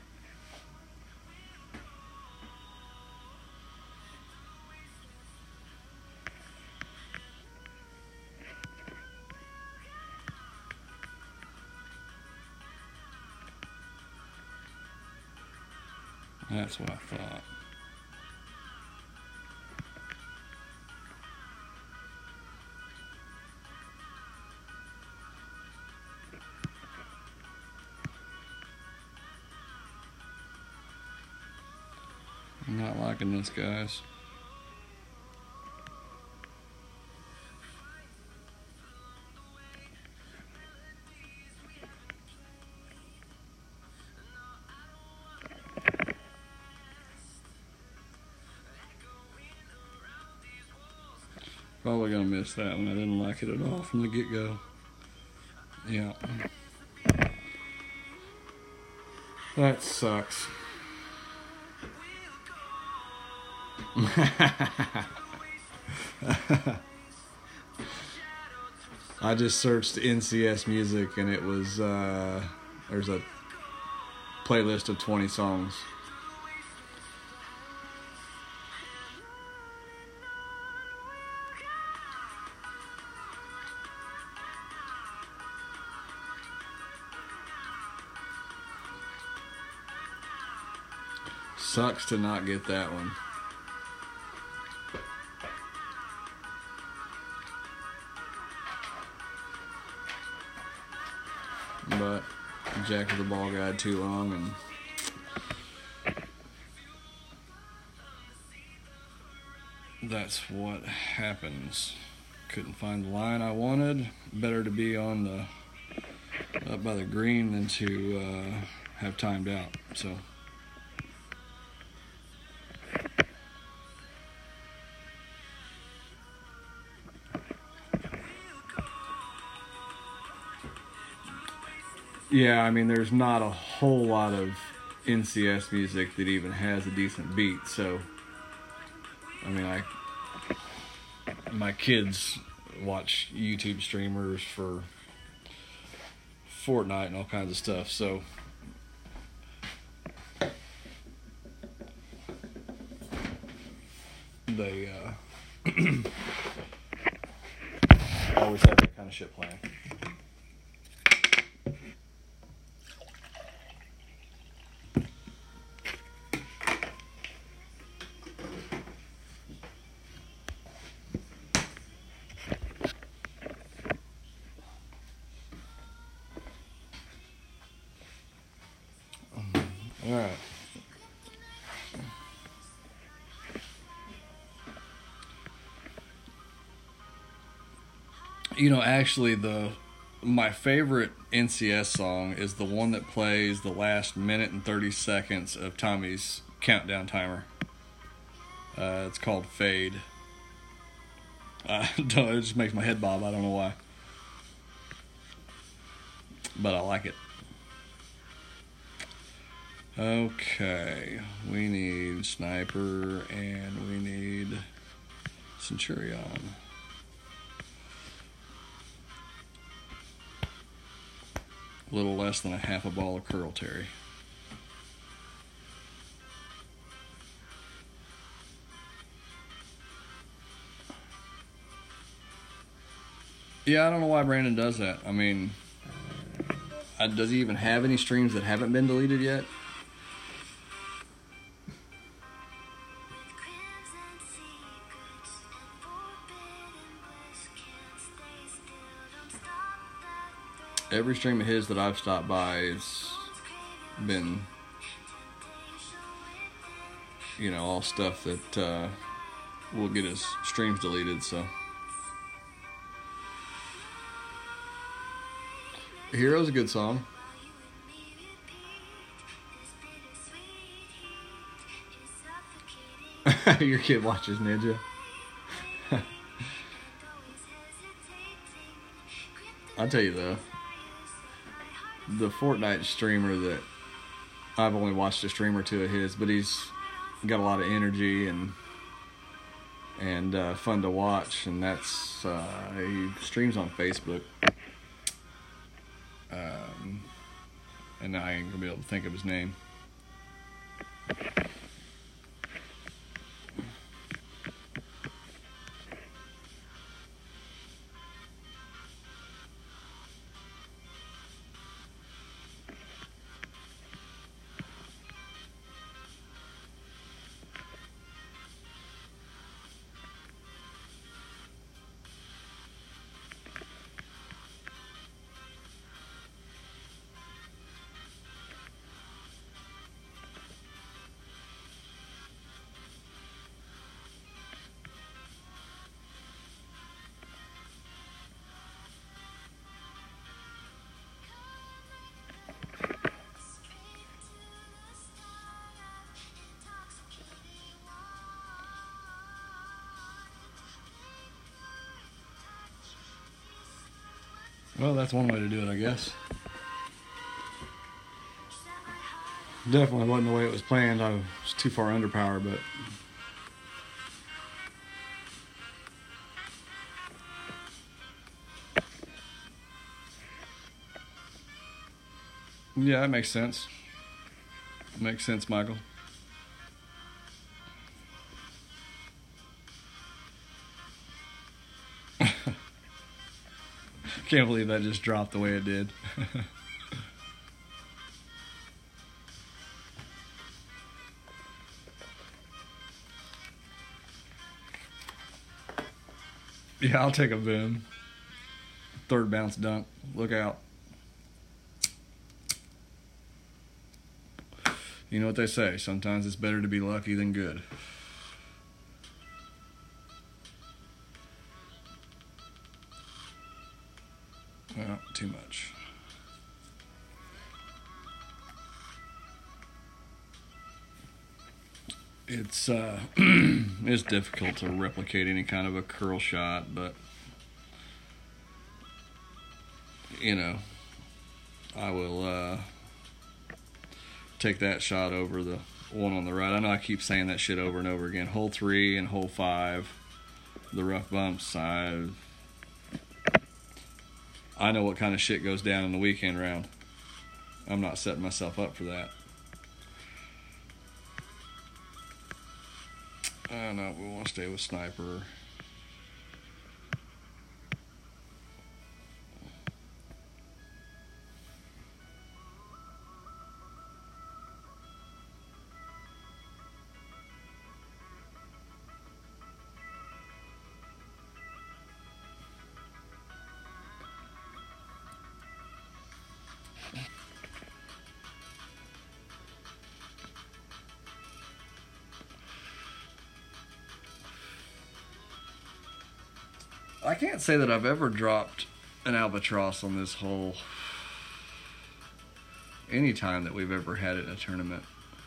That's what I thought. I'm not liking this, guys. Probably gonna miss that one. I didn't like it at all from the get-go. Yeah. That sucks. I just searched N C S music and it was uh, there's a playlist of twenty songs. Sucks to not get that one. But Jack of the Ball guide too long, and that's what happens. Couldn't find the line I wanted. Better to be on the up by the green than to uh, have timed out. So. Yeah, I mean, there's not a whole lot of N C S music that even has a decent beat, so, I mean, I, my kids watch YouTube streamers for Fortnite and all kinds of stuff, so, they, uh, always have that kind of shit playing. You know, actually, the my favorite N C S song is the one that plays the last minute and thirty seconds of Tommy's countdown timer. Uh, it's called Fade. Uh, it just makes my head bob. I don't know why. But I like it. Okay. We need Sniper and we need Centurion. A little less than a half a ball of Curl Terry. Yeah, I don't know why Brandon does that. I mean, uh, does he even have any streams that haven't been deleted yet? Every stream of his that I've stopped by has been, you know, all stuff that uh, will get his streams deleted, so. Hero's a good song. Your kid watches Ninja. I'll tell you though, the Fortnite streamer that I've only watched a stream or two of his, but he's got a lot of energy and and uh, fun to watch, and that's uh, he streams on Facebook. Um, and I ain't gonna be able to think of his name. Well, that's one way to do it, I guess. Definitely wasn't the way it was planned. I was too far under power, but yeah, that makes sense. Makes sense, Michael. Can't believe that just dropped the way it did. Yeah, I'll take a boom. Third bounce dunk. Look out. You know what they say, sometimes it's better to be lucky than good. Well, too much. It's uh, it's difficult to replicate any kind of a curl shot, but you know, I will uh, take that shot over the one on the right. I know I keep saying that shit over and over again. Hole three and hole five, the rough bumps. I I know what kind of shit goes down in the weekend round. I'm not setting myself up for that. Uh, no, we want to stay with Sniper. I can't say that I've ever dropped an albatross on this hole any time that we've ever had it in a tournament.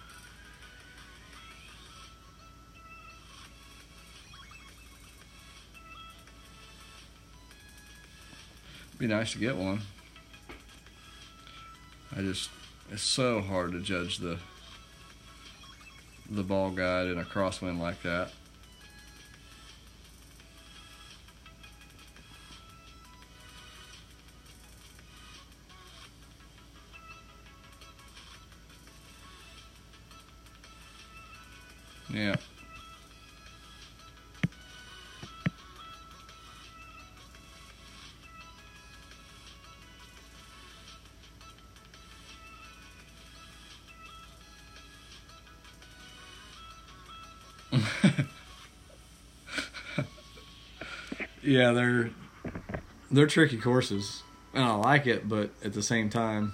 Be nice to get one. I just, it's so hard to judge the the ball guide in a crosswind like that. Yeah. Yeah, they're they're tricky courses, and I like it, but at the same time,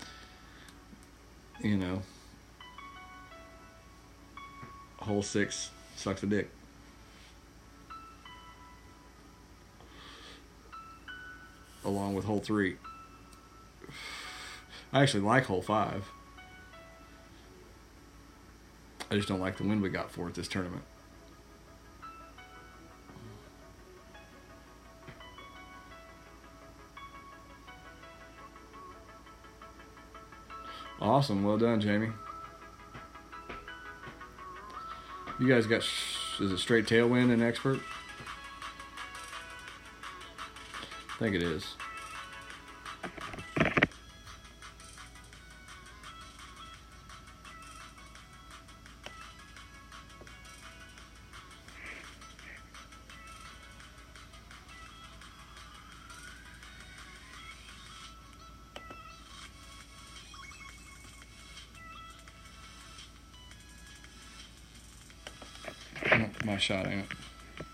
you know, hole six sucks a dick. Along with hole three. I actually like hole five. I just don't like the wind we got for it this tournament. Awesome, well done, Jamie. You guys got, is it straight tailwind and expert? I think it is. My shot, ain't it?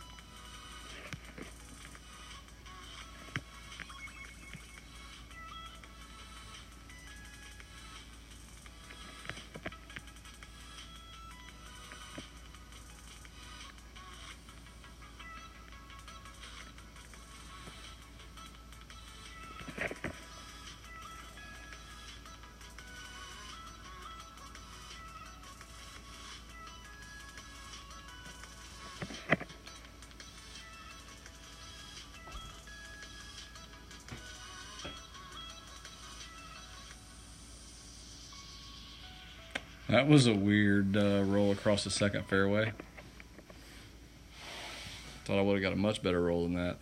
That was a weird uh, roll across the second fairway. Thought I would have got a much better roll than that.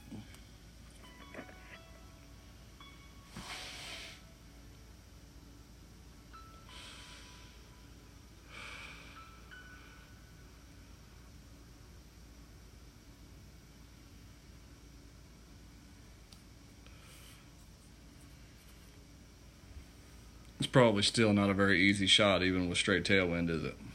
It's probably still not a very easy shot, even with straight tailwind, is it?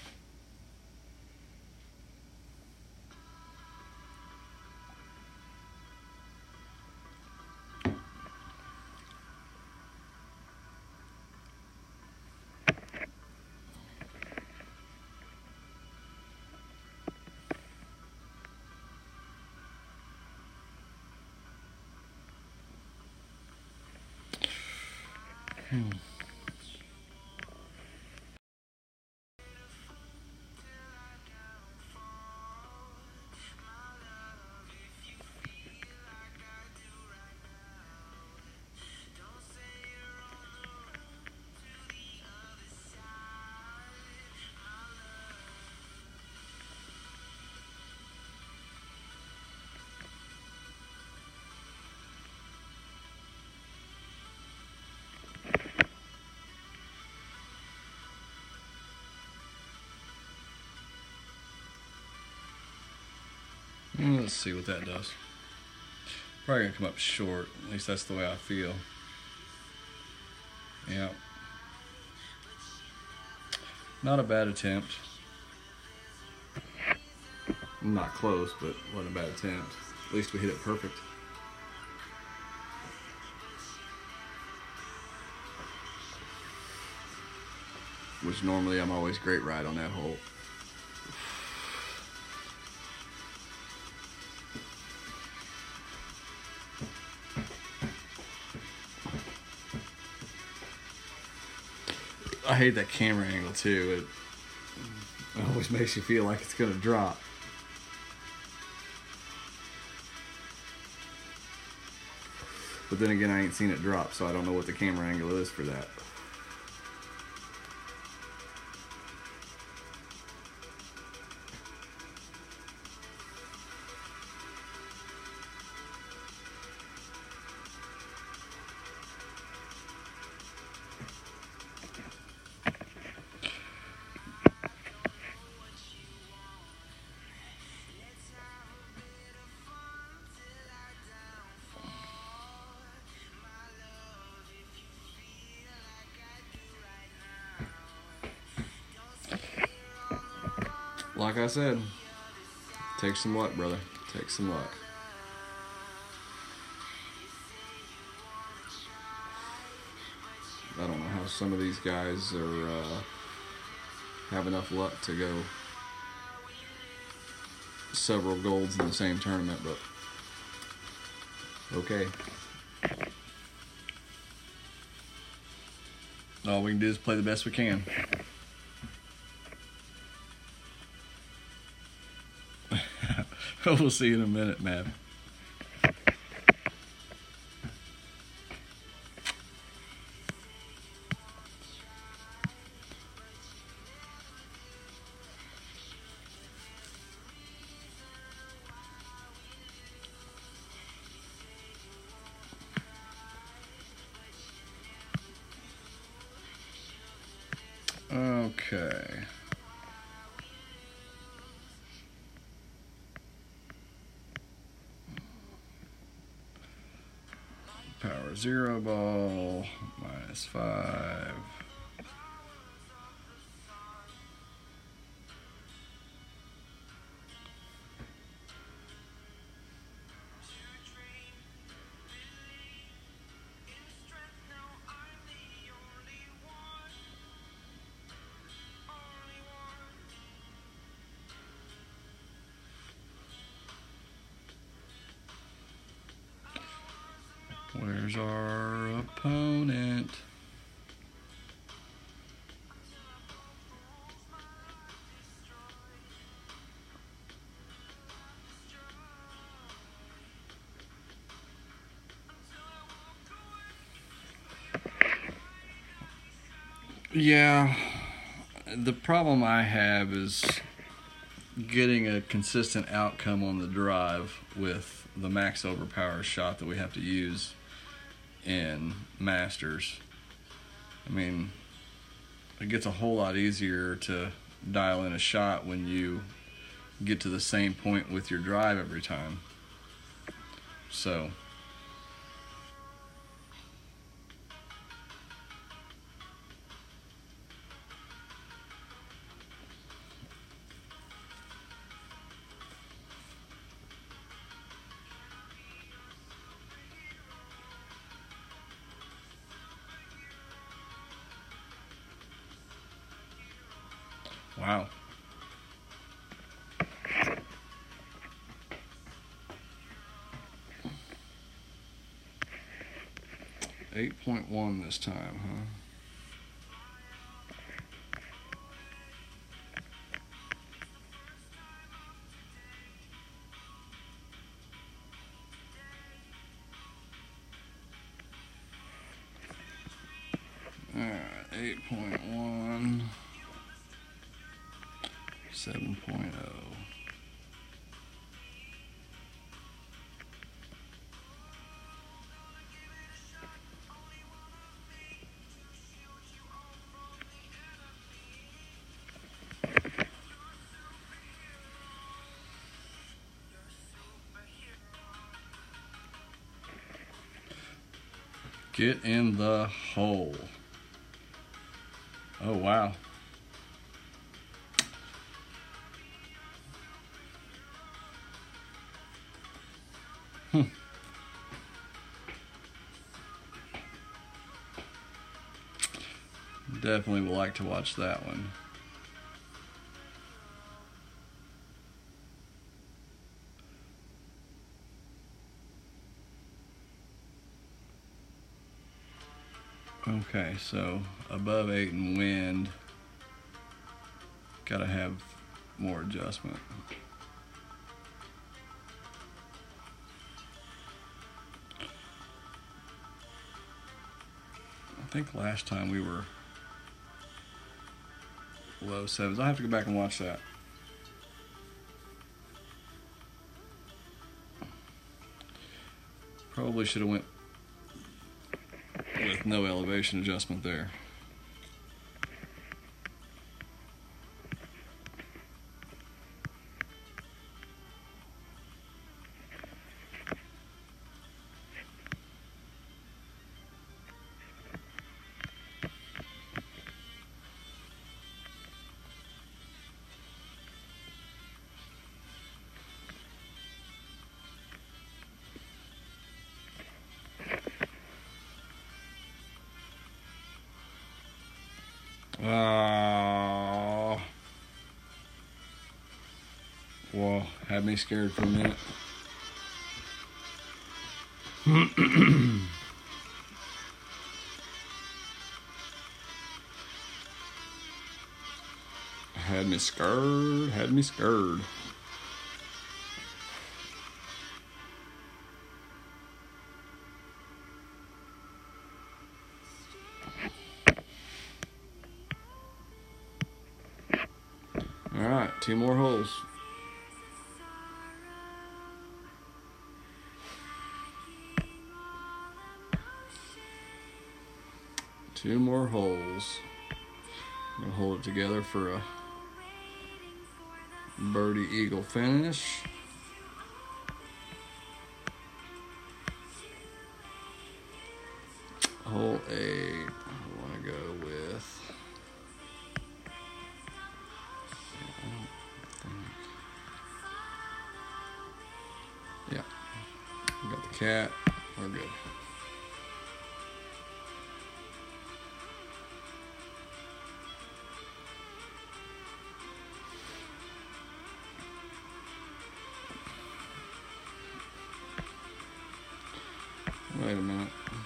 Hmm. Let's see what that does. Probably gonna come up short. At least that's the way I feel. Yeah. Not a bad attempt. Not close, but wasn't a bad attempt. At least we hit it perfect. Which normally I'm always great right on that hole. hate that camera angle too. It always makes you feel like it's gonna drop. But then again, I ain't seen it drop, so I don't know what the camera angle is for that. Like I said, take some luck, brother. Take some luck. I don't know how some of these guys are uh, have enough luck to go several golds in the same tournament, but okay. All we can do is play the best we can. We'll see you in a minute, man. Okay. Power zero ball, minus five. Where's our opponent? Yeah, the problem I have is getting a consistent outcome on the drive with the max overpower shot that we have to use in Masters. I mean, it gets a whole lot easier to dial in a shot when you get to the same point with your drive every time. So wow. eight point one this time, huh? Alright, eight point one. seven point oh. Get in the hole. Oh, wow. Hmm. Definitely would like to watch that one. Okay, so above eight in wind, gotta have more adjustment. I think last time we were low sevens. I have to go back and watch that. Probably should have went with no elevation adjustment there. Oh, well, had me scared for a minute. Had me scared, had me scared. All right, two more holes. Two more holes. I'm gonna hold it together for a birdie eagle finish. Hole eight, I want to go with. Yeah, we got the cat. We're good. Wait a minute.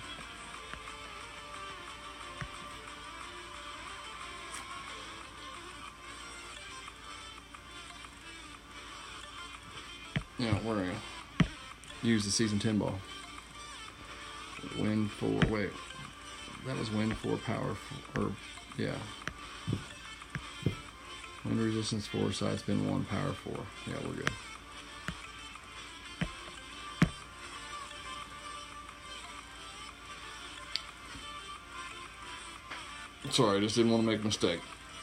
Yeah, we're gonna use the season ten ball. Wind four. Wait, that was wind four power four, or yeah. Wind resistance four, side spin one, power four. Yeah, we're good. Sorry, I just didn't want to make a mistake.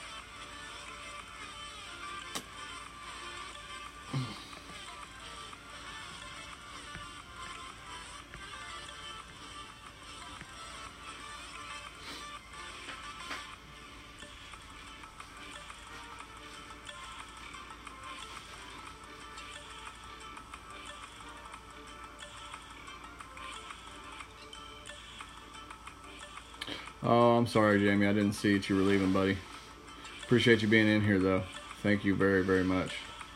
Oh, I'm sorry, Jamie. I didn't see that you were leaving, buddy. Appreciate you being in here, though. Thank you very, very much.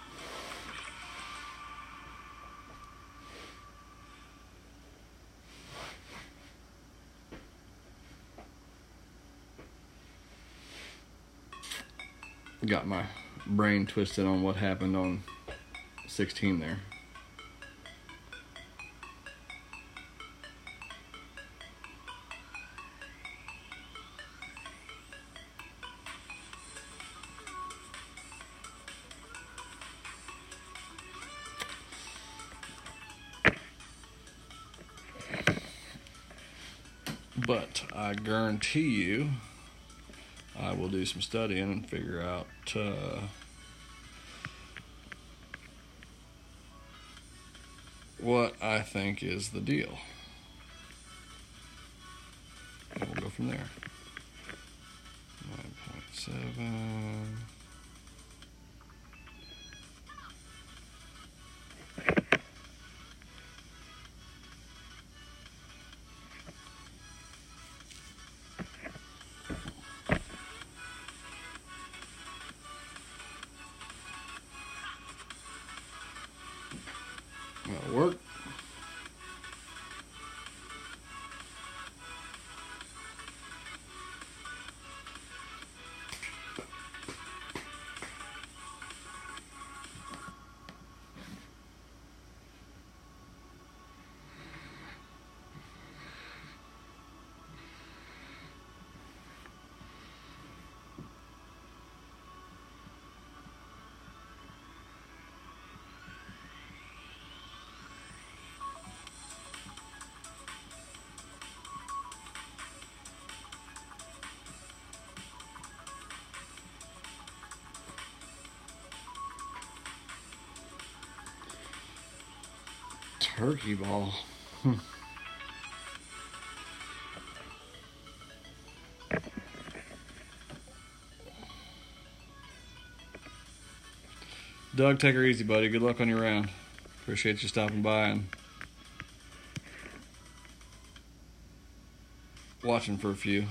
Got my brain twisted on what happened on sixteen there. But I guarantee you, I will do some studying and figure out uh, what I think is the deal. And we'll go from there. nine point seven. That'll work. Turkey ball. Hmm. Doug, take her easy, buddy. Good luck on your round. Appreciate you stopping by and watching for a few.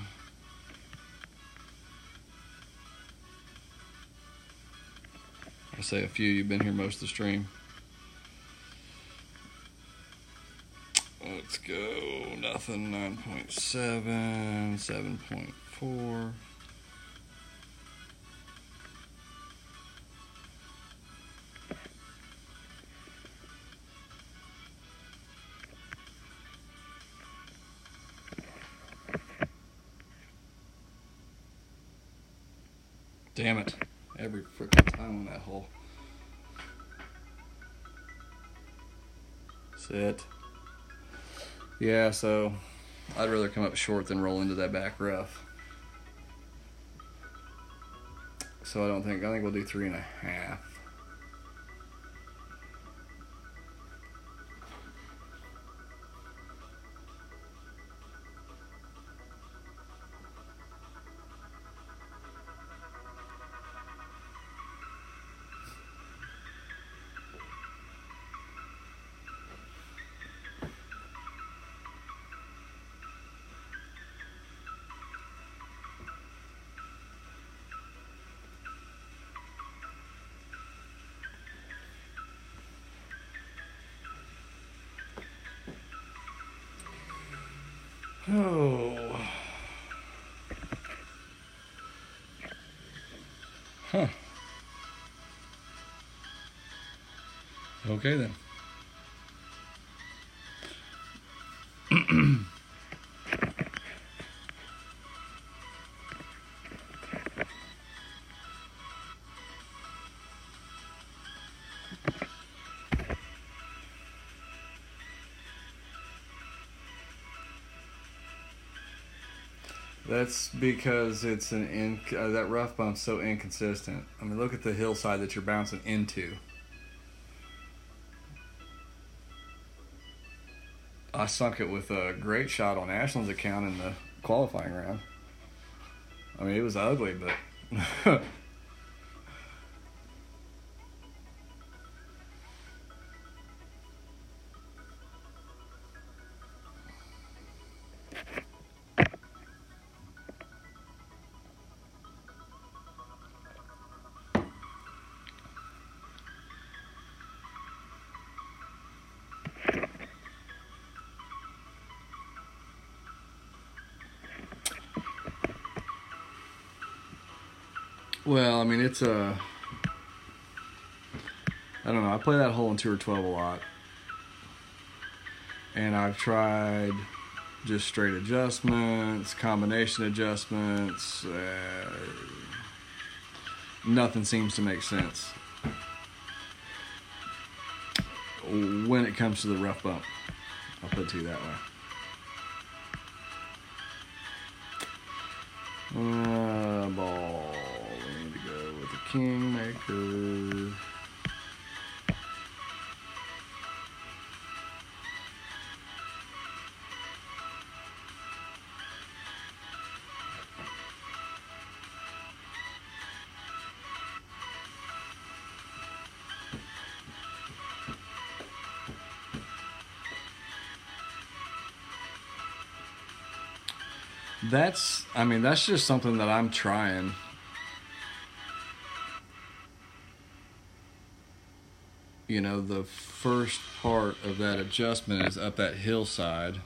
I say a few, you've been here most of the stream. Let's go. Nothing. nine point seven, seven point four. Damn it. Every freaking time on that hole. Sit. Yeah, so I'd rather come up short than roll into that back rough. So I don't think, I think we'll do three and a half. Oh. Huh. Okay then. That's because it's an in, uh, that rough bump's so inconsistent. I mean, look at the hillside that you're bouncing into. I sunk it with a great shot on Ashland's account in the qualifying round. I mean, it was ugly, but well, I mean, it's a, I don't know, I play that hole in Tour twelve a lot. And I've tried just straight adjustments, combination adjustments. Uh, nothing seems to make sense when it comes to the rough bump. I'll put it to you that way. Uh, ball. We need to go with the Kingmaker. That's, I mean, that's just something that I'm trying. You know, the first part of that adjustment is up that hillside.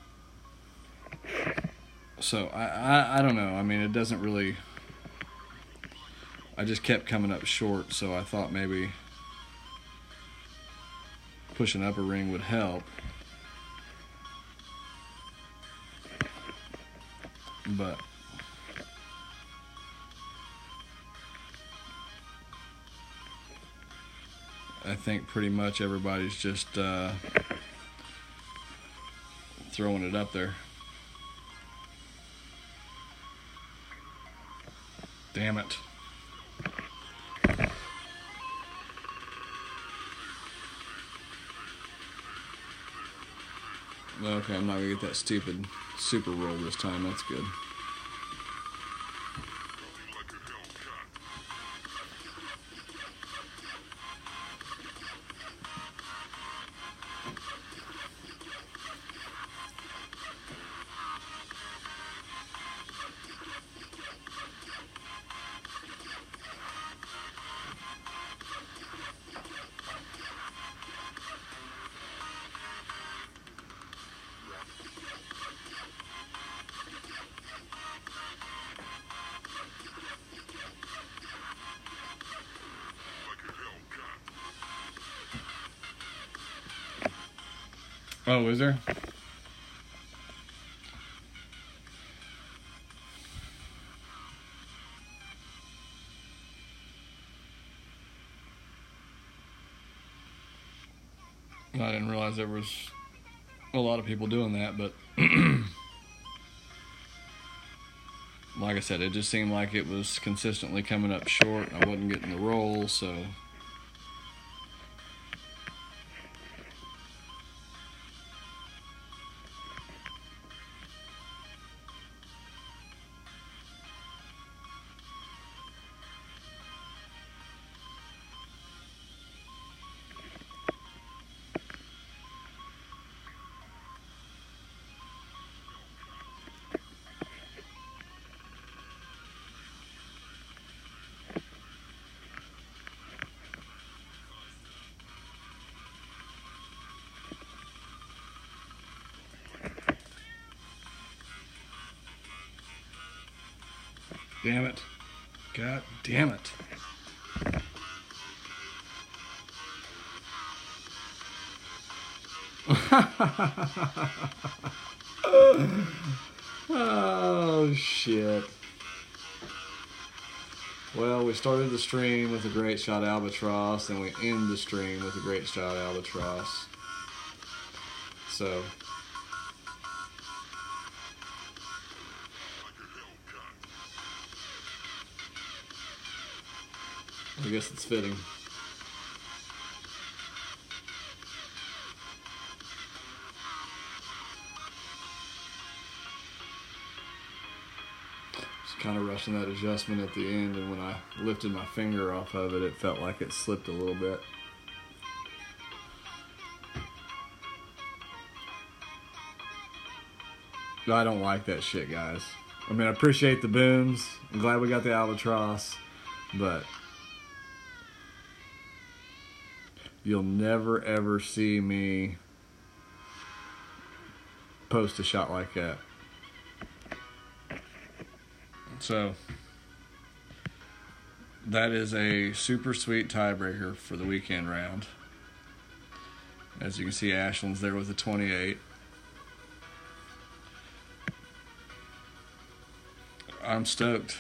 So, I, I, I don't know. I mean, it doesn't really, I just kept coming up short, so I thought maybe pushing up a ring would help. But I think pretty much everybody's just uh, throwing it up there. Damn it. Okay, I'm not gonna get that stupid super roll this time. That's good. Oh, is there? I didn't realize there was a lot of people doing that, but like I said, it just seemed like it was consistently coming up short. I wasn't getting the roll, so damn it. God damn it. Oh, shit. Well, we started the stream with a great shot albatross, and we end the stream with a great shot albatross. So... I guess it's fitting. Just kind of rushing that adjustment at the end, and when I lifted my finger off of it, it felt like it slipped a little bit. I don't like that shit, guys. I mean, I appreciate the booms. I'm glad we got the albatross, but you'll never ever see me post a shot like that. So that is a super sweet tiebreaker for the weekend round. As you can see, Ashland's there with a twenty-eight. I'm stoked.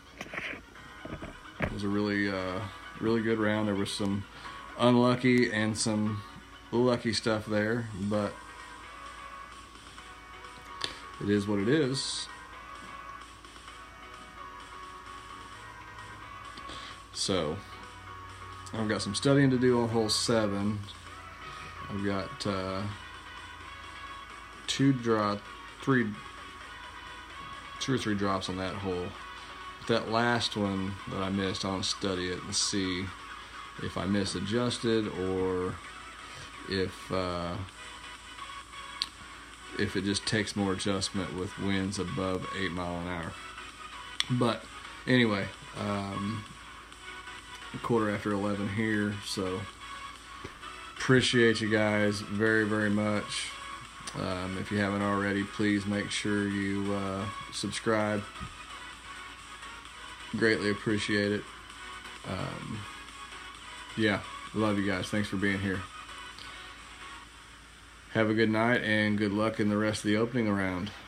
It was a really, uh, really good round. There was some unlucky and some lucky stuff there, but it is what it is. So I've got some studying to do on hole seven. I've got uh, two draw, three, two or three drops on that hole. That last one that I missed, I want to study it and see if I misadjusted or if uh, if it just takes more adjustment with winds above eight mile an hour. But anyway, um, a quarter after eleven here, so appreciate you guys very, very much. Um, if you haven't already, please make sure you uh, subscribe. Greatly appreciate it. Um, yeah, love you guys. Thanks for being here. Have a good night and good luck in the rest of the opening round.